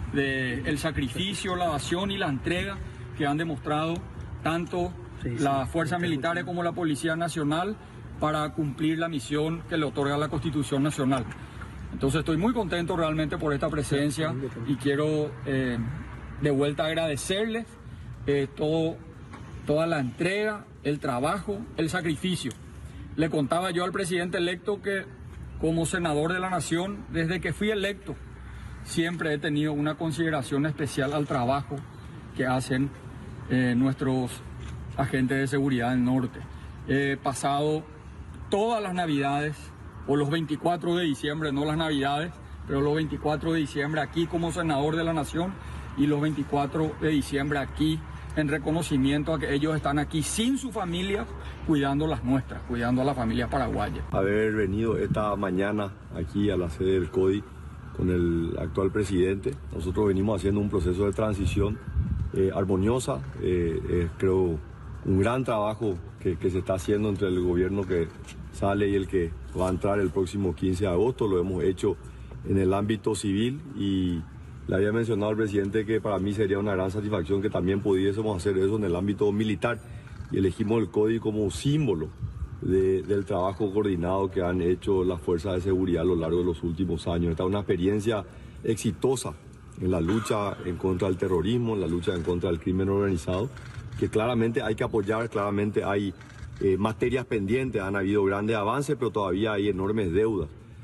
del sacrificio, la pasión y la entrega que han demostrado tanto las fuerzas militares como la Policía Nacional para cumplir la misión que le otorga la Constitución Nacional. Entonces estoy muy contento realmente por esta presencia y quiero eh, de vuelta agradecerles eh, todo, toda la entrega, el trabajo, el sacrificio. Le contaba yo al presidente electo que como senador de la Nación, desde que fui electo, siempre he tenido una consideración especial al trabajo que hacen eh, nuestros agentes de seguridad del norte. He pasado todas las navidades, o los veinticuatro de diciembre, no las navidades, pero los veinticuatro de diciembre aquí como senador de la Nación y los veinticuatro de diciembre aquí en reconocimiento a que ellos están aquí sin su familia, cuidando las nuestras, cuidando a las familias paraguayas. Haber venido esta mañana aquí a la sede del CODI con el actual presidente, nosotros venimos haciendo un proceso de transición eh, armoniosa, eh, eh, creo un gran trabajo que, que se está haciendo entre el gobierno que sale y el que va a entrar el próximo quince de agosto, lo hemos hecho en el ámbito civil y le había mencionado al presidente que para mí sería una gran satisfacción que también pudiésemos hacer eso en el ámbito militar y elegimos el CODI como símbolo de, del trabajo coordinado que han hecho las fuerzas de seguridad a lo largo de los últimos años. Esta es una experiencia exitosa en la lucha en contra del terrorismo, en la lucha en contra del crimen organizado, que claramente hay que apoyar, claramente hay eh, materias pendientes, han habido grandes avances, pero todavía hay enormes deudas.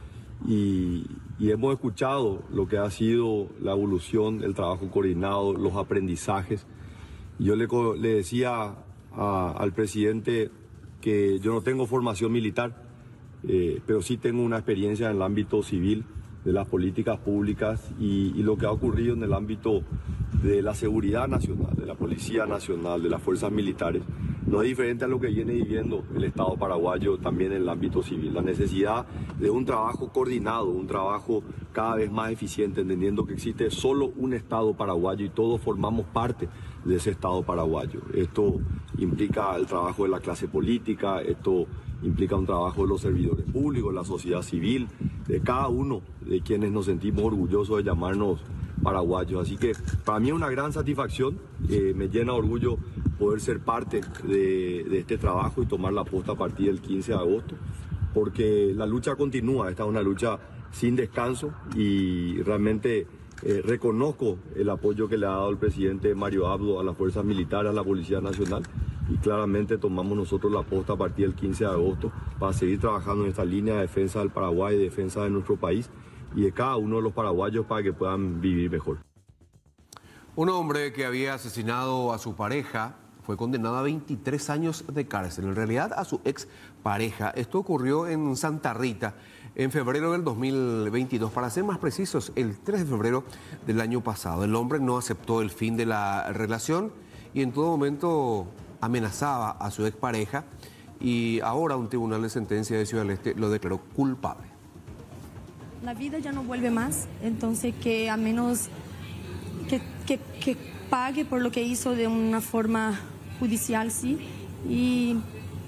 Y, y hemos escuchado lo que ha sido la evolución, el trabajo coordinado, los aprendizajes. Yo le, le decía a, al presidente que yo no tengo formación militar, eh, pero sí tengo una experiencia en el ámbito civil, de las políticas públicas y, y lo que ha ocurrido en el ámbito de la seguridad nacional, de la Policía Nacional, de las fuerzas militares, no es diferente a lo que viene viviendo el Estado paraguayo también en el ámbito civil. La necesidad de un trabajo coordinado, un trabajo cada vez más eficiente, entendiendo que existe solo un Estado paraguayo y todos formamos parte de ese Estado paraguayo. Esto implica el trabajo de la clase política, esto implica un trabajo de los servidores públicos, la sociedad civil, de cada uno de quienes nos sentimos orgullosos de llamarnos paraguayos. Así que para mí es una gran satisfacción, eh, me llena de orgullo poder ser parte de, de este trabajo y tomar la posta a partir del quince de agosto, porque la lucha continúa, esta es una lucha sin descanso y realmente eh, reconozco el apoyo que le ha dado el presidente Mario Abdo a las fuerzas militares, a la Policía Nacional, y claramente tomamos nosotros la posta a partir del quince de agosto para seguir trabajando en esta línea de defensa del Paraguay, de defensa de nuestro país y de cada uno de los paraguayos para que puedan vivir mejor. Un hombre que había asesinado a su pareja fue condenado a veintitrés años de cárcel. En realidad a su ex pareja. Esto ocurrió en Santa Rita en febrero del dos mil veintidós. Para ser más precisos, el tres de febrero del año pasado. El hombre no aceptó el fin de la relación y en todo momento amenazaba a su expareja y ahora un tribunal de sentencia de Ciudad del Este lo declaró culpable. La vida ya no vuelve más, entonces que a menos que, que, que pague por lo que hizo de una forma judicial, sí, y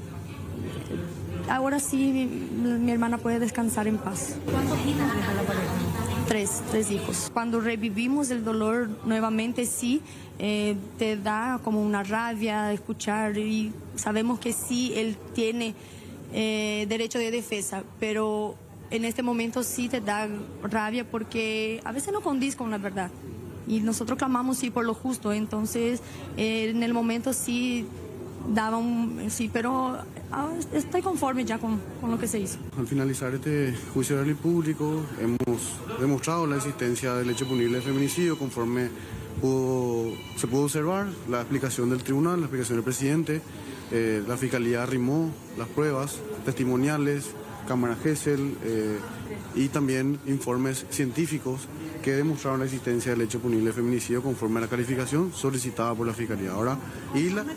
ahora sí mi, mi hermana puede descansar en paz. ¿Cuántos hijos deja la pareja? Tres, tres hijos. Cuando revivimos el dolor nuevamente, sí, eh, te da como una rabia escuchar y sabemos que sí, él tiene eh, derecho de defensa, pero en este momento sí te da rabia porque a veces no condís con la verdad. Y nosotros clamamos sí por lo justo, entonces eh, en el momento sí daba un... sí, pero ah, estoy conforme ya con, con lo que se hizo. Al finalizar este juicio oral y público hemos demostrado la existencia del hecho punible de feminicidio conforme pudo, se pudo observar la explicación del tribunal, la explicación del presidente, eh, la fiscalía arrimó las pruebas testimoniales, cámara Gesell eh, y también informes científicos que demostraron la existencia del hecho punible de feminicidio conforme a la calificación solicitada por la Fiscalía. Ahora, y la,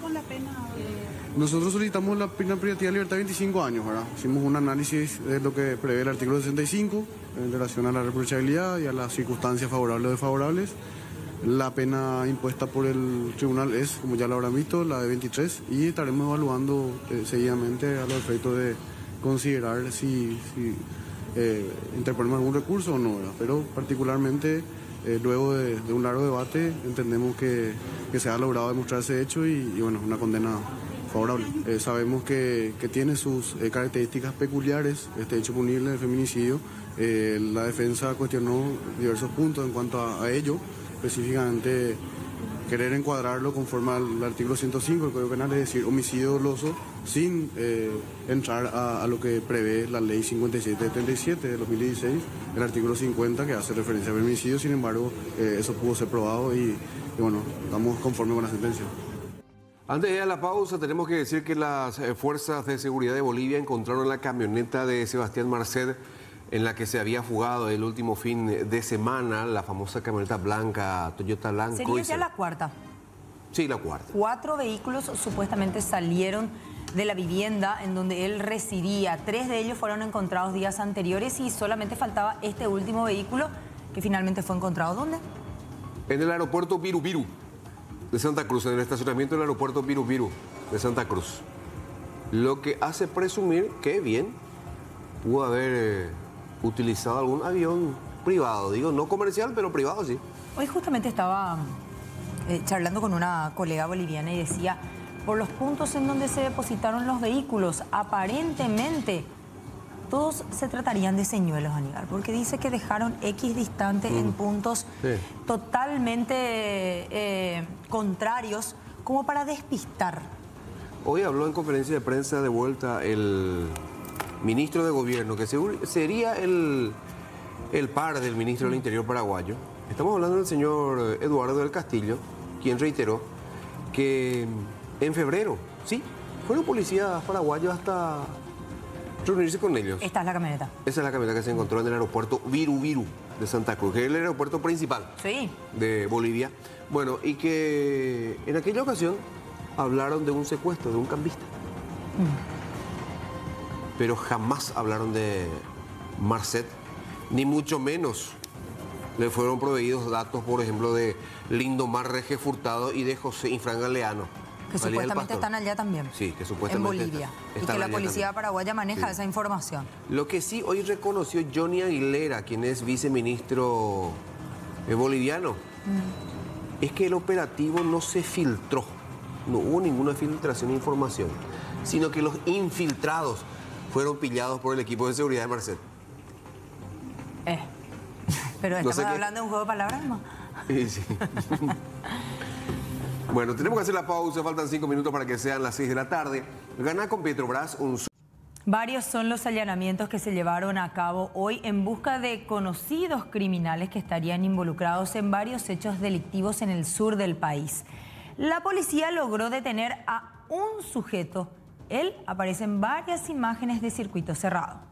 nosotros solicitamos la pena privativa de libertad de veinticinco años, ¿verdad? Hicimos un análisis de lo que prevé el artículo sesenta y cinco en relación a la reprochabilidad y a las circunstancias favorables o desfavorables. La pena impuesta por el tribunal es, como ya lo habrán visto, la de veintitrés y estaremos evaluando eh, seguidamente a los efectos de considerar si, si eh, interponemos algún recurso o no, ¿verdad? Pero particularmente eh, luego de, de un largo debate entendemos que, que se ha logrado demostrar ese hecho y, y bueno, una condena favorable. Eh, sabemos que, que tiene sus eh, características peculiares este hecho punible de feminicidio. Eh, la defensa cuestionó diversos puntos en cuanto a, a ello, específicamente querer encuadrarlo conforme al artículo ciento cinco del Código Penal, es decir, homicidio doloso, sin eh, entrar a, a lo que prevé la ley cincuenta y siete setenta y siete de dos mil dieciséis, el artículo cincuenta que hace referencia al feminicidio. Sin embargo, eh, eso pudo ser probado y, y bueno, estamos conformes con la sentencia. Antes de ir a la pausa, tenemos que decir que las fuerzas de seguridad de Bolivia encontraron la camioneta de Sebastián Marcet en la que se había fugado el último fin de semana, la famosa camioneta blanca Toyota Land Sería Cruiser. ya la cuarta. Sí, la cuarta. Cuatro vehículos supuestamente salieron de la vivienda en donde él residía. Tres de ellos fueron encontrados días anteriores y solamente faltaba este último vehículo que finalmente fue encontrado. ¿Dónde? En el aeropuerto Viru Viru de Santa Cruz, en el estacionamiento del aeropuerto Viru Viru de Santa Cruz. Lo que hace presumir que bien pudo haber eh, utilizado algún avión privado, digo, no comercial, pero privado sí. Hoy justamente estaba eh, charlando con una colega boliviana y decía, por los puntos en donde se depositaron los vehículos, aparentemente todos se tratarían de señuelos, Aníbal, porque dice que dejaron X distante mm. en puntos sí. totalmente eh, contrarios, como para despistar. Hoy habló en conferencia de prensa de vuelta el ministro de Gobierno, que sería el, el par del ministro del Interior paraguayo. Estamos hablando del señor Eduardo del Castillo, quien reiteró que en febrero, sí, fueron policías paraguayos hasta reunirse con ellos. Esta es la camioneta. Esa es la camioneta que se encontró en el aeropuerto Viru Viru de Santa Cruz, que es el aeropuerto principal sí. de Bolivia. Bueno, y que en aquella ocasión hablaron de un secuestro, de un cambista. Mm. Pero jamás hablaron de Marcet, ni mucho menos le fueron proveídos datos, por ejemplo, de Lindomar Rege Furtado y de José Infran Galeano. Que supuestamente están allá también. Sí, que supuestamente en Bolivia. Están, y que la policía también. paraguaya maneja sí. esa información. Lo que sí hoy reconoció Johnny Aguilera, quien es viceministro eh, boliviano, mm. es que el operativo no se filtró, no hubo ninguna filtración de información, sino que los infiltrados fueron pillados por el equipo de seguridad de Marcet. Eh, pero estamos no sé hablando qué... de un juego de palabras, ¿no? Sí, sí. Bueno, tenemos que hacer la pausa, faltan cinco minutos para que sean las seis de la tarde. Gana con Petrobras un... Varios son los allanamientos que se llevaron a cabo hoy en busca de conocidos criminales que estarían involucrados en varios hechos delictivos en el sur del país. La policía logró detener a un sujeto. Él aparece en varias imágenes de circuito cerrado.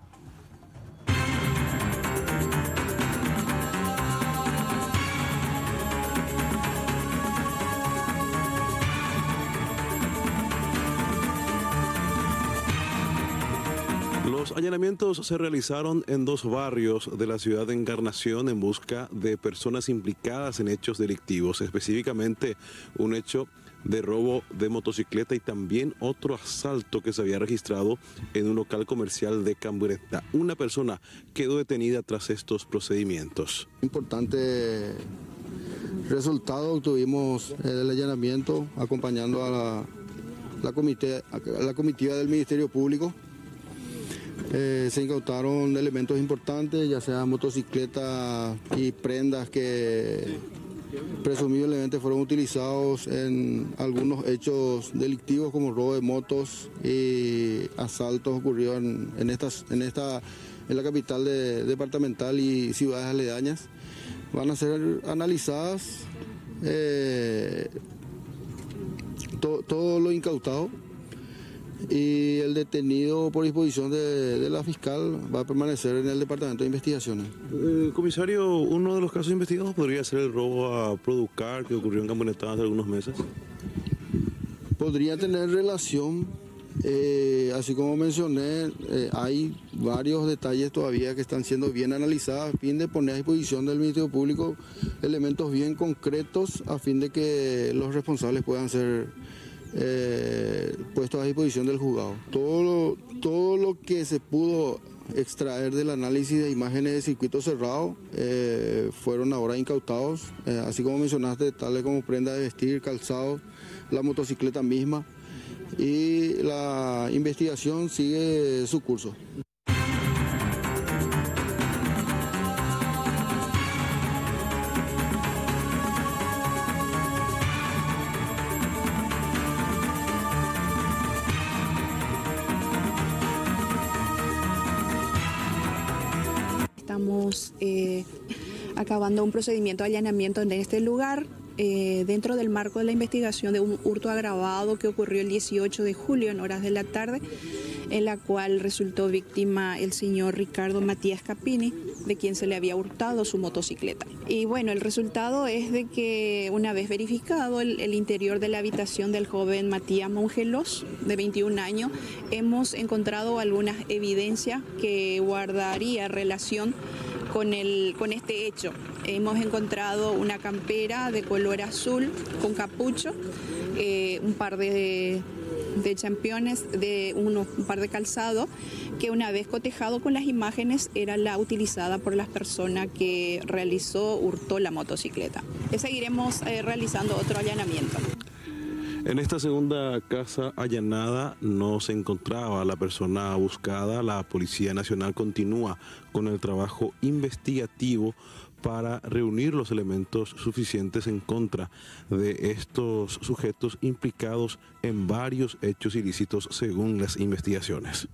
Los allanamientos se realizaron en dos barrios de la ciudad de Encarnación en busca de personas implicadas en hechos delictivos, específicamente un hecho de robo de motocicleta y también otro asalto que se había registrado en un local comercial de Cambureta. Una persona quedó detenida tras estos procedimientos. Importante resultado obtuvimos el allanamiento acompañando a la, la, comité, a la comitiva del Ministerio Público. Eh, se incautaron elementos importantes, ya sea motocicletas y prendas que presumiblemente fueron utilizados en algunos hechos delictivos como robo de motos y asaltos ocurridos en, en, estas, en, esta, en la capital de, departamental y ciudades aledañas. Van a ser analizadas eh, to, todo lo incautado. Y el detenido por disposición de, de la fiscal va a permanecer en el Departamento de Investigaciones. Eh, comisario, uno de los casos investigados podría ser el robo a Producar que ocurrió en Cambureta hace algunos meses. Podría tener relación, eh, así como mencioné, eh, hay varios detalles todavía que están siendo bien analizados a fin de poner a disposición del Ministerio Público elementos bien concretos a fin de que los responsables puedan ser Eh, puestos a disposición del juzgado. Todo lo, todo lo que se pudo extraer del análisis de imágenes de circuito cerrado eh, fueron ahora incautados, eh, así como mencionaste, tales como prenda de vestir, calzado, la motocicleta misma, y la investigación sigue su curso. Estamos eh, acabando un procedimiento de allanamiento en este lugar eh, dentro del marco de la investigación de un hurto agravado que ocurrió el dieciocho de julio en horas de la tarde, en la cual resultó víctima el señor Ricardo Matías Capini, de quien se le había hurtado su motocicleta. Y bueno, el resultado es de que una vez verificado el, el interior de la habitación del joven Matías Mongelos, de veintiún años, hemos encontrado algunas evidencias que guardaría relación con, el, con este hecho. Hemos encontrado una campera de color azul con capucho, eh, un par de... de championes, de uno, un par de calzado, que una vez cotejado con las imágenes era la utilizada por la persona que realizó, hurtó la motocicleta. Seguiremos eh, realizando otro allanamiento. En esta segunda casa allanada no se encontraba la persona buscada. La Policía Nacional continúa con el trabajo investigativo para reunir los elementos suficientes en contra de estos sujetos implicados en varios hechos ilícitos según las investigaciones.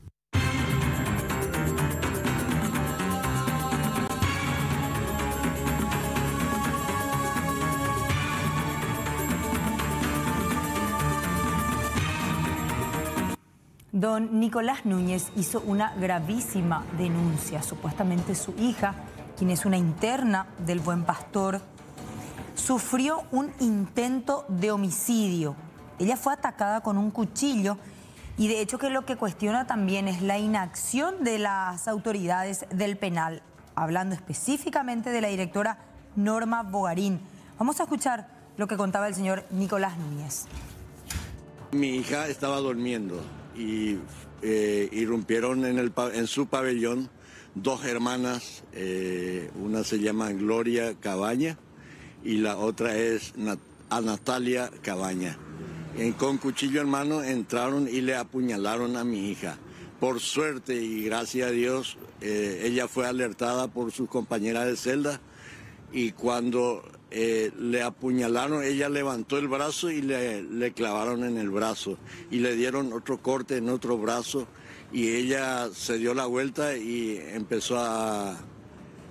Don Nicolás Núñez hizo una gravísima denuncia. Supuestamente su hija, quien es una interna del Buen Pastor, sufrió un intento de homicidio. Ella fue atacada con un cuchillo y de hecho que lo que cuestiona también es la inacción de las autoridades del penal, hablando específicamente de la directora Norma Bogarín. Vamos a escuchar lo que contaba el señor Nicolás Núñez. Mi hija estaba durmiendo y eh, irrumpieron en, el, en su pabellón dos hermanas, eh, una se llama Gloria Cabaña y la otra es Nat a Natalia Cabaña. En, con cuchillo en mano entraron y le apuñalaron a mi hija. Por suerte y gracias a Dios, eh, ella fue alertada por sus compañeras de celda y cuando eh, le apuñalaron, ella levantó el brazo y le, le clavaron en el brazo y le dieron otro corte en otro brazo y ella se dio la vuelta y empezó a,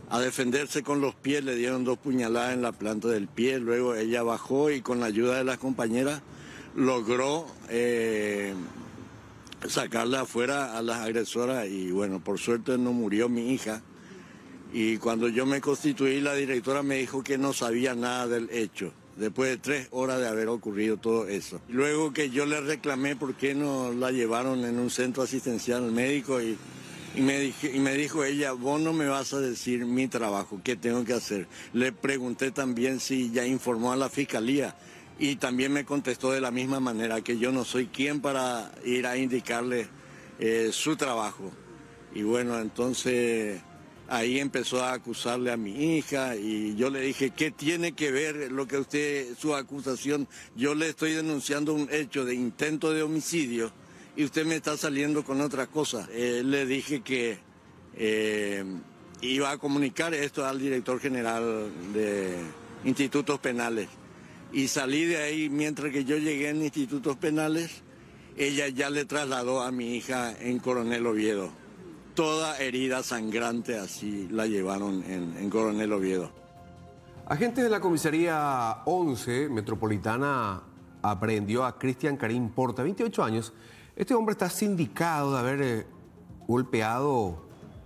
a defenderse con los pies, le dieron dos puñaladas en la planta del pie, luego ella bajó y con la ayuda de las compañeras logró eh, sacarla afuera a las agresoras y bueno, por suerte no murió mi hija. Y cuando yo me constituí, la directora me dijo que no sabía nada del hecho, después de tres horas de haber ocurrido todo eso. Luego que yo le reclamé por qué no la llevaron en un centro asistencial médico y, y, me dije, y me dijo ella, vos no me vas a decir mi trabajo, qué tengo que hacer. Le pregunté también si ya informó a la fiscalía y también me contestó de la misma manera, que yo no soy quien para ir a indicarle eh, su trabajo. Y bueno, entonces ahí empezó a acusarle a mi hija y yo le dije, ¿qué tiene que ver lo que usted, su acusación? Yo le estoy denunciando un hecho de intento de homicidio y usted me está saliendo con otra cosa. Eh, le dije que eh, iba a comunicar esto al director general de institutos penales. Y salí de ahí, mientras que yo llegué en institutos penales, ella ya le trasladó a mi hija en Coronel Oviedo. Toda herida sangrante, así la llevaron en, en Coronel Oviedo. Agentes de la comisaría once Metropolitana aprehendió a Cristian Karim Porta, veintiocho años. Este hombre está sindicado de haber eh, golpeado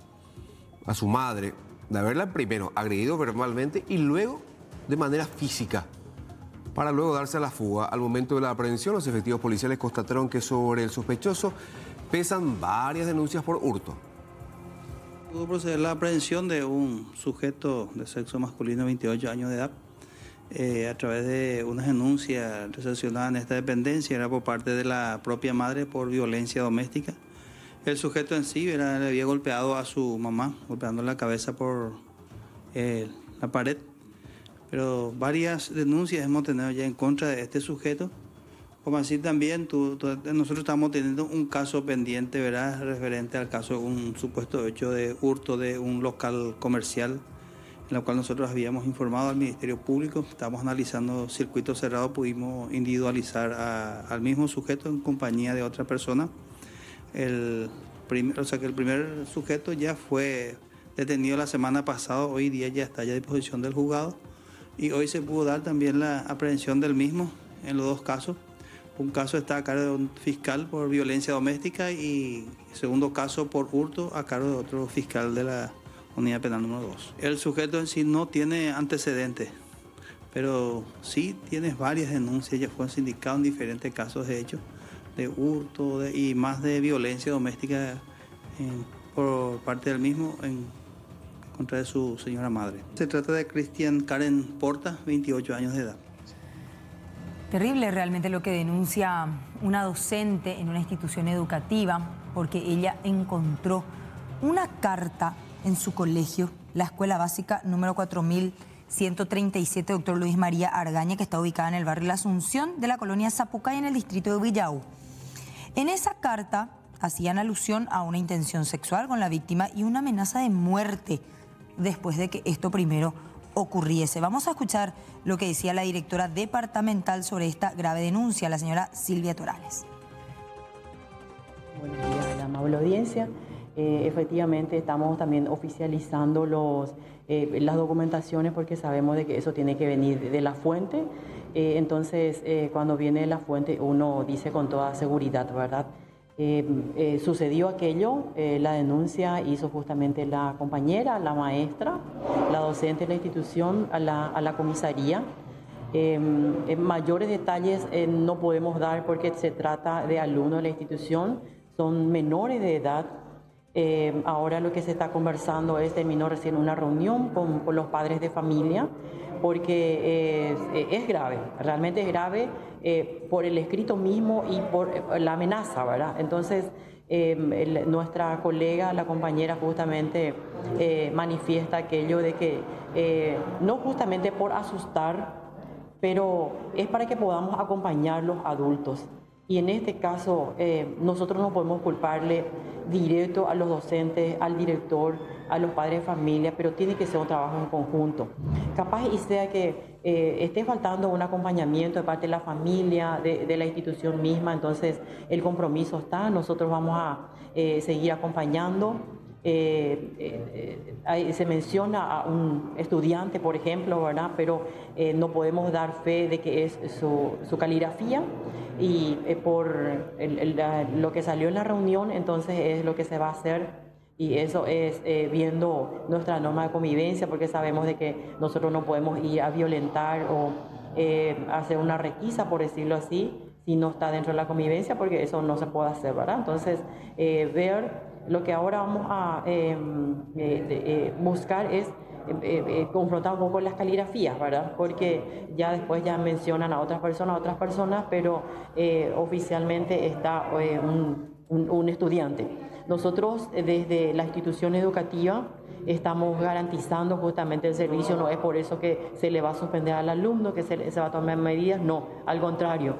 a su madre, de haberla primero agredido verbalmente y luego de manera física, para luego darse a la fuga. Al momento de la aprehensión, los efectivos policiales constataron que sobre el sospechoso pesan varias denuncias por hurto. Pudo proceder la aprehensión de un sujeto de sexo masculino de veintiocho años de edad eh, a través de unas denuncias recepcionadas en esta dependencia, era por parte de la propia madre por violencia doméstica. El sujeto en sí era, le había golpeado a su mamá, golpeando la cabeza por eh, la pared. Pero varias denuncias hemos tenido ya en contra de este sujeto. Como así también, tú, tú, nosotros estamos teniendo un caso pendiente, ¿verdad?, referente al caso de un supuesto hecho de hurto de un local comercial, en el cual nosotros habíamos informado al Ministerio Público. Estamos analizando circuito cerrado, pudimos individualizar a, al mismo sujeto en compañía de otra persona. El primer, o sea que el primer sujeto ya fue detenido la semana pasada, hoy día ya está ya a disposición del juzgado. Y hoy se pudo dar también la aprehensión del mismo en los dos casos. Un caso está a cargo de un fiscal por violencia doméstica y el segundo caso por hurto a cargo de otro fiscal de la unidad penal número dos. El sujeto en sí no tiene antecedentes, pero sí tiene varias denuncias, ya fue sindicado en diferentes casos de hecho, de hurto de, y más de violencia doméstica en, por parte del mismo en contra de su señora madre. Se trata de Cristian Karim Porta, veintiocho años de edad. Terrible realmente lo que denuncia una docente en una institución educativa, porque ella encontró una carta en su colegio, la escuela básica número cuatro mil ciento treinta y siete, doctor Luis María Argaña, que está ubicada en el barrio La Asunción de la colonia Zapucay en el distrito de Villaú. En esa carta hacían alusión a una intención sexual con la víctima y una amenaza de muerte después de que esto primero ocurriese. Vamos a escuchar lo que decía la directora departamental sobre esta grave denuncia, la señora Silvia Torales. Buenos días a la amable audiencia. Eh, efectivamente estamos también oficializando los, eh, las documentaciones porque sabemos de que eso tiene que venir de la fuente. Eh, entonces, eh, cuando viene de la fuente uno dice con toda seguridad, ¿verdad? Eh, eh, sucedió aquello, eh, la denuncia hizo justamente la compañera, la maestra, la docente de la institución a la, a la comisaría. Eh, en mayores detalles eh, no podemos dar porque se trata de alumnos de la institución, son menores de edad. Eh, ahora lo que se está conversando es, terminó recién una reunión con, con los padres de familia, porque eh, es grave, realmente es grave eh, por el escrito mismo y por eh, la amenaza, ¿verdad? Entonces, eh, el, nuestra colega, la compañera, justamente eh, manifiesta aquello de que eh, no justamente por asustar, pero es para que podamos acompañar los adultos. Y en este caso, eh, nosotros no podemos culparle directo a los docentes, al director, a los padres de familia, pero tiene que ser un trabajo en conjunto. Capaz y sea que eh, esté faltando un acompañamiento de parte de la familia, de, de la institución misma, entonces el compromiso está, nosotros vamos a eh, seguir acompañando Eh, eh, hay, se menciona a un estudiante, por ejemplo, ¿verdad? Pero eh, no podemos dar fe de que es su, su caligrafía y eh, por el, el, la, lo que salió en la reunión, entonces es lo que se va a hacer y eso es eh, viendo nuestra norma de convivencia, porque sabemos de que nosotros no podemos ir a violentar o eh, hacer una requisa, por decirlo así, si no está dentro de la convivencia, porque eso no se puede hacer, ¿verdad? Entonces, eh, ver lo que ahora vamos a eh, eh, eh, buscar es eh, eh, confrontar un poco las caligrafías, ¿verdad? Porque ya después ya mencionan a otras personas, a otras personas, pero eh, oficialmente está eh, un, un, un estudiante. Nosotros eh, desde la institución educativa estamos garantizando justamente el servicio, no es por eso que se le va a suspender al alumno, que se, se va a tomar medidas, no, al contrario.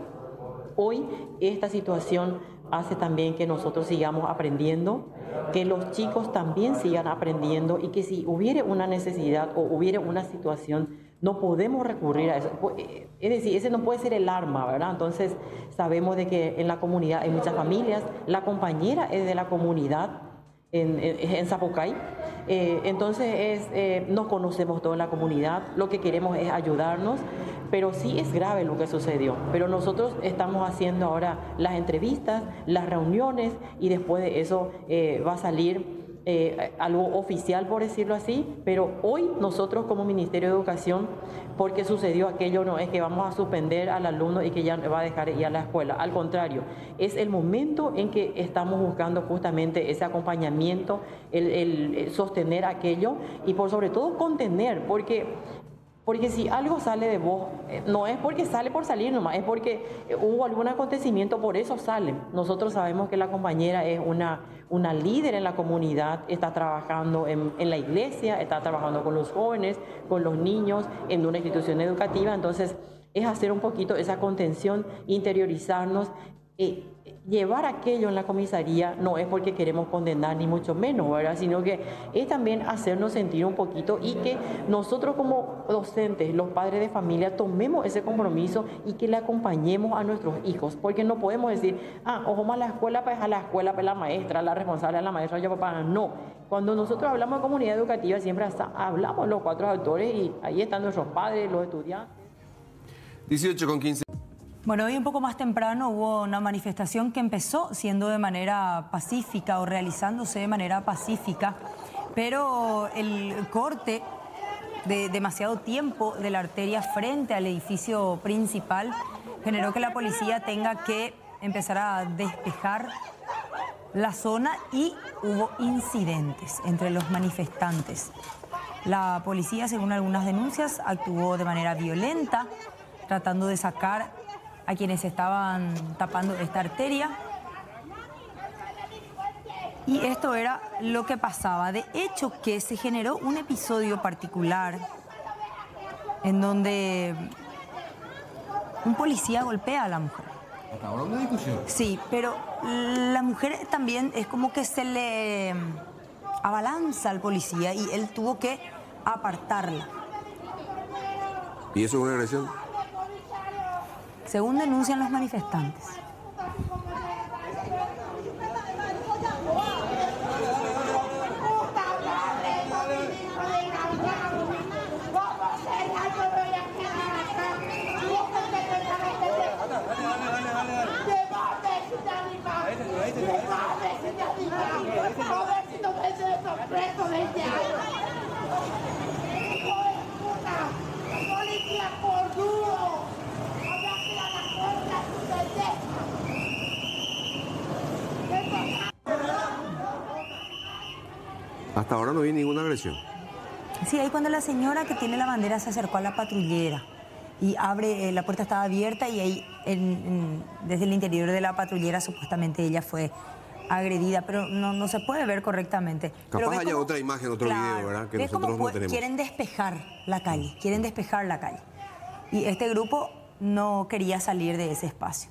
Hoy esta situación hace también que nosotros sigamos aprendiendo, que los chicos también sigan aprendiendo y que si hubiera una necesidad o hubiera una situación, no podemos recurrir a eso. Es decir, ese no puede ser el arma, ¿verdad? Entonces sabemos de que en la comunidad hay muchas familias, la compañera es de la comunidad en, en, en Zapucay, eh, entonces es, eh, nos conocemos toda la comunidad, lo que queremos es ayudarnos, pero sí es grave lo que sucedió. Pero nosotros estamos haciendo ahora las entrevistas, las reuniones y después de eso eh, va a salir eh, algo oficial, por decirlo así. Pero hoy nosotros como Ministerio de Educación, porque sucedió aquello, no es que vamos a suspender al alumno y que ya va a dejar ir a la escuela. Al contrario, es el momento en que estamos buscando justamente ese acompañamiento, el, el sostener aquello y por sobre todo contener, porque... Porque si algo sale de vos, no es porque sale por salir nomás, es porque hubo algún acontecimiento, por eso sale. Nosotros sabemos que la compañera es una, una líder en la comunidad, está trabajando en, en la iglesia, está trabajando con los jóvenes, con los niños, en una institución educativa. Entonces, es hacer un poquito esa contención, interiorizarnos. Eh, llevar aquello en la comisaría no es porque queremos condenar ni mucho menos, ¿verdad? Sino que es también hacernos sentir un poquito y que nosotros como docentes, los padres de familia, tomemos ese compromiso y que le acompañemos a nuestros hijos, porque no podemos decir, ah, ojo más a la escuela, pues a la escuela, pues la maestra, la responsable de la maestra, yo papá, no. Cuando nosotros hablamos de comunidad educativa siempre hasta hablamos los cuatro actores y ahí están nuestros padres, los estudiantes. dieciocho con quince. Bueno, hoy un poco más temprano hubo una manifestación que empezó siendo de manera pacífica o realizándose de manera pacífica, pero el corte de demasiado tiempo de la arteria frente al edificio principal generó que la policía tenga que empezar a despejar la zona y hubo incidentes entre los manifestantes. La policía, según algunas denuncias, actuó de manera violenta, tratando de sacar a quienes estaban tapando esta arteria. Y esto era lo que pasaba. De hecho, que se generó un episodio particular en donde un policía golpea a la mujer. ¿Hasta ahora una discusión? Sí, pero la mujer también es como que se le abalanza al policía y él tuvo que apartarla. ¿Y eso es una agresión? Según denuncian los manifestantes. Hasta ahora no vi ninguna agresión. Sí, ahí cuando la señora que tiene la bandera se acercó a la patrullera y abre, eh, la puerta estaba abierta y ahí en, en, desde el interior de la patrullera supuestamente ella fue agredida, pero no, no se puede ver correctamente. Capaz haya como, otra imagen, otro claro, video, ¿verdad? Que ves nosotros como no tenemos. Quieren despejar la calle, quieren despejar la calle. Y este grupo no quería salir de ese espacio.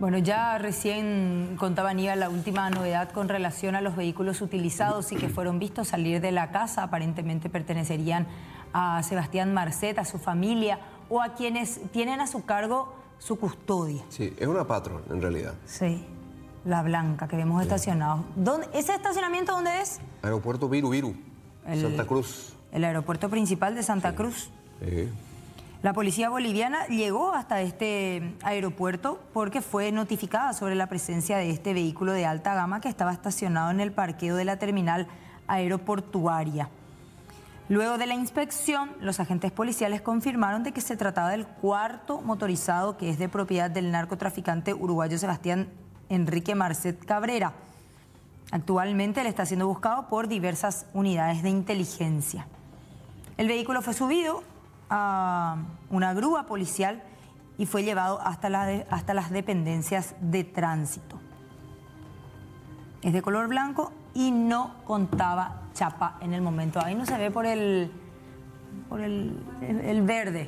Bueno, ya recién contaba Aníbal la última novedad con relación a los vehículos utilizados y que fueron vistos salir de la casa. Aparentemente pertenecerían a Sebastián Marcet, a su familia o a quienes tienen a su cargo su custodia. Sí, es una Patrol en realidad. Sí, la blanca que vemos estacionado. ¿Dónde, ¿Ese estacionamiento dónde es? Aeropuerto Viru Viru, El- Santa Cruz. El aeropuerto principal de Santa Cruz. Sí. La policía boliviana llegó hasta este aeropuerto porque fue notificada sobre la presencia de este vehículo de alta gama que estaba estacionado en el parqueo de la terminal aeroportuaria. Luego de la inspección, los agentes policiales confirmaron de que se trataba del cuarto motorizado que es de propiedad del narcotraficante uruguayo Sebastián Enrique Marcet Cabrera. Actualmente él está siendo buscado por diversas unidades de inteligencia. El vehículo fue subido a una grúa policial y fue llevado hasta, la de, hasta las dependencias de tránsito. Es de color blanco y no contaba chapa en el momento. Ahí no se ve por el, por el, el, el verde.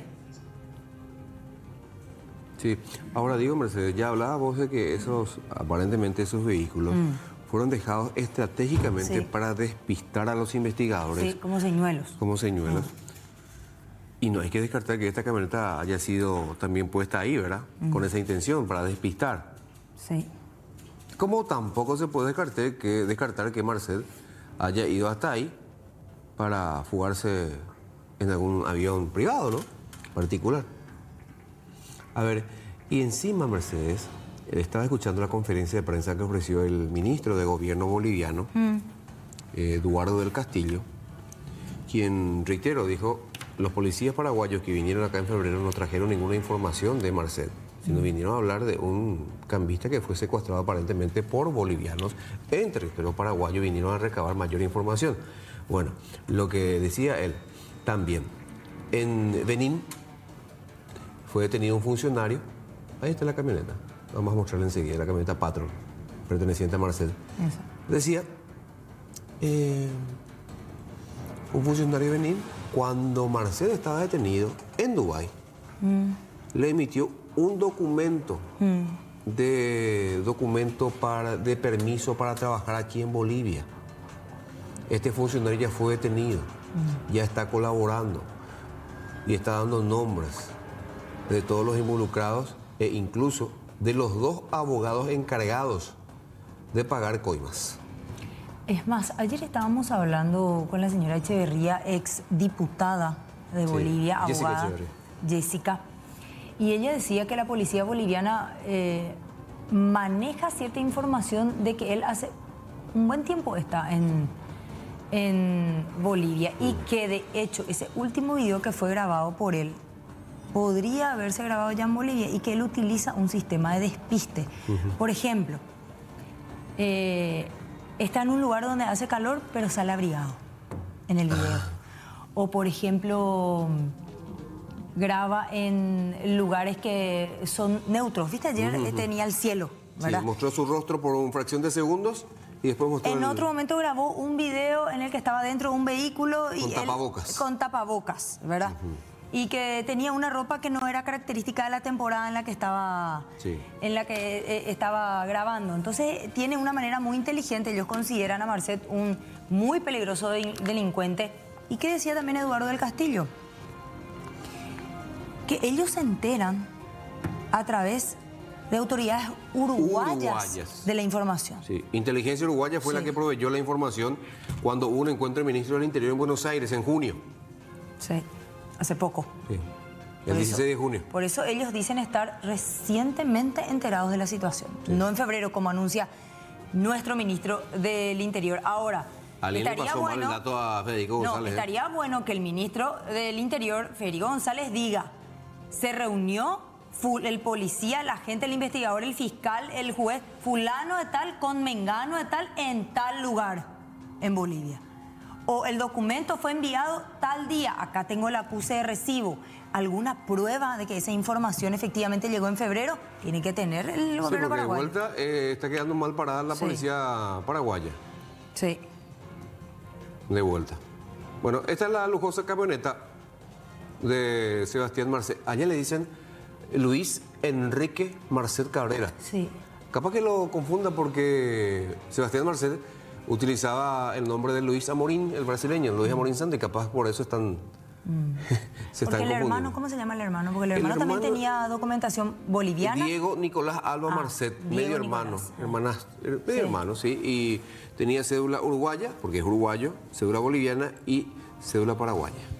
Sí, ahora digo, Mercedes, ya hablaba vos de que esos, aparentemente esos vehículos mm. fueron dejados estratégicamente Sí. para despistar a los investigadores. Sí, como señuelos. Como señuelos. Mm. Y no hay que descartar que esta camioneta haya sido también puesta ahí, ¿verdad? Mm. Con esa intención, para despistar. Sí. Como tampoco se puede descartar que, descartar que Marcet haya ido hasta ahí para fugarse en algún avión privado, ¿no? Particular. A ver, y encima, Mercedes, estaba escuchando la conferencia de prensa que ofreció el ministro de Gobierno boliviano, mm. eh, Eduardo del Castillo, quien, reitero, dijo, los policías paraguayos que vinieron acá en febrero no trajeron ninguna información de Marcet, sino vinieron a hablar de un cambista que fue secuestrado aparentemente por bolivianos. En territorio paraguayo vinieron a recabar mayor información. Bueno, lo que decía él, también, en Benín fue detenido un funcionario, ahí está la camioneta, vamos a mostrarle enseguida, la camioneta Patrol, perteneciente a Marcet. Eso. Decía, eh, un funcionario de Benín, cuando Marcet estaba detenido en Dubái, mm. le emitió un documento mm. de documento para, de permiso para trabajar aquí en Bolivia. Este funcionario ya fue detenido, mm. ya está colaborando y está dando nombres de todos los involucrados e incluso de los dos abogados encargados de pagar coimas. Es más, ayer estábamos hablando con la señora Echeverría, ex diputada de sí, Bolivia, Jessica abogada Echeverría. Jessica, y ella decía que la policía boliviana eh, maneja cierta información de que él hace un buen tiempo está en, en Bolivia y que de hecho ese último video que fue grabado por él podría haberse grabado ya en Bolivia y que él utiliza un sistema de despiste. Uh-huh. Por ejemplo, eh, está en un lugar donde hace calor, pero sale abrigado en el video. O, por ejemplo, graba en lugares que son neutros. ¿Viste? Ayer uh-huh. tenía el cielo, ¿verdad? Sí, mostró su rostro por una fracción de segundos y después mostró En el... otro momento grabó un video en el que estaba dentro de un vehículo y con tapabocas. Él, con tapabocas, ¿verdad? Uh-huh. Y que tenía una ropa que no era característica de la temporada en la que estaba, sí. en la que eh, estaba grabando. Entonces tiene una manera muy inteligente. Ellos consideran a Marcet un muy peligroso de, delincuente. ¿Y qué decía también Eduardo del Castillo? Que ellos se enteran a través de autoridades uruguayas, uruguayas. de la información. Sí, Inteligencia Uruguaya fue sí. la que proveyó la información cuando hubo un encuentro del ministro del Interior en Buenos Aires en junio. Sí. Hace poco. Sí. El por dieciséis eso, de junio. Por eso ellos dicen estar recientemente enterados de la situación. Sí. No en febrero, como anuncia nuestro ministro del Interior. Ahora, ¿alguien le pasó bueno, mal el dato a Federico González? No, estaría bueno que el ministro del Interior, Federico González, diga, se reunió el policía, la gente, el investigador, el fiscal, el juez, fulano de tal con mengano de tal en tal lugar en Bolivia. O el documento fue enviado tal día, acá tengo la acuse de recibo. ¿Alguna prueba de que esa información efectivamente llegó en febrero? Tiene que tener el gobierno sí, paraguayo. De vuelta eh, está quedando mal parada la sí. policía paraguaya. Sí. De vuelta. Bueno, esta es la lujosa camioneta de Sebastián Marcet. Allá le dicen Luis Enrique Marcet Cabrera. Sí. Capaz que lo confunda porque Sebastián Marcet utilizaba el nombre de Luis Amorín, el brasileño, Luis Amorín Santos, y capaz por eso están... Mm. se Porque están el hermano, confundiendo. ¿cómo se llama el hermano? Porque el El hermano, hermano- también tenía documentación boliviana. Diego Nicolás Alba Ah, Marcet, Diego medio hermano, Nicolás. hermanas, medio Sí. hermano, sí, y tenía cédula uruguaya, porque es uruguayo, cédula boliviana y cédula paraguaya.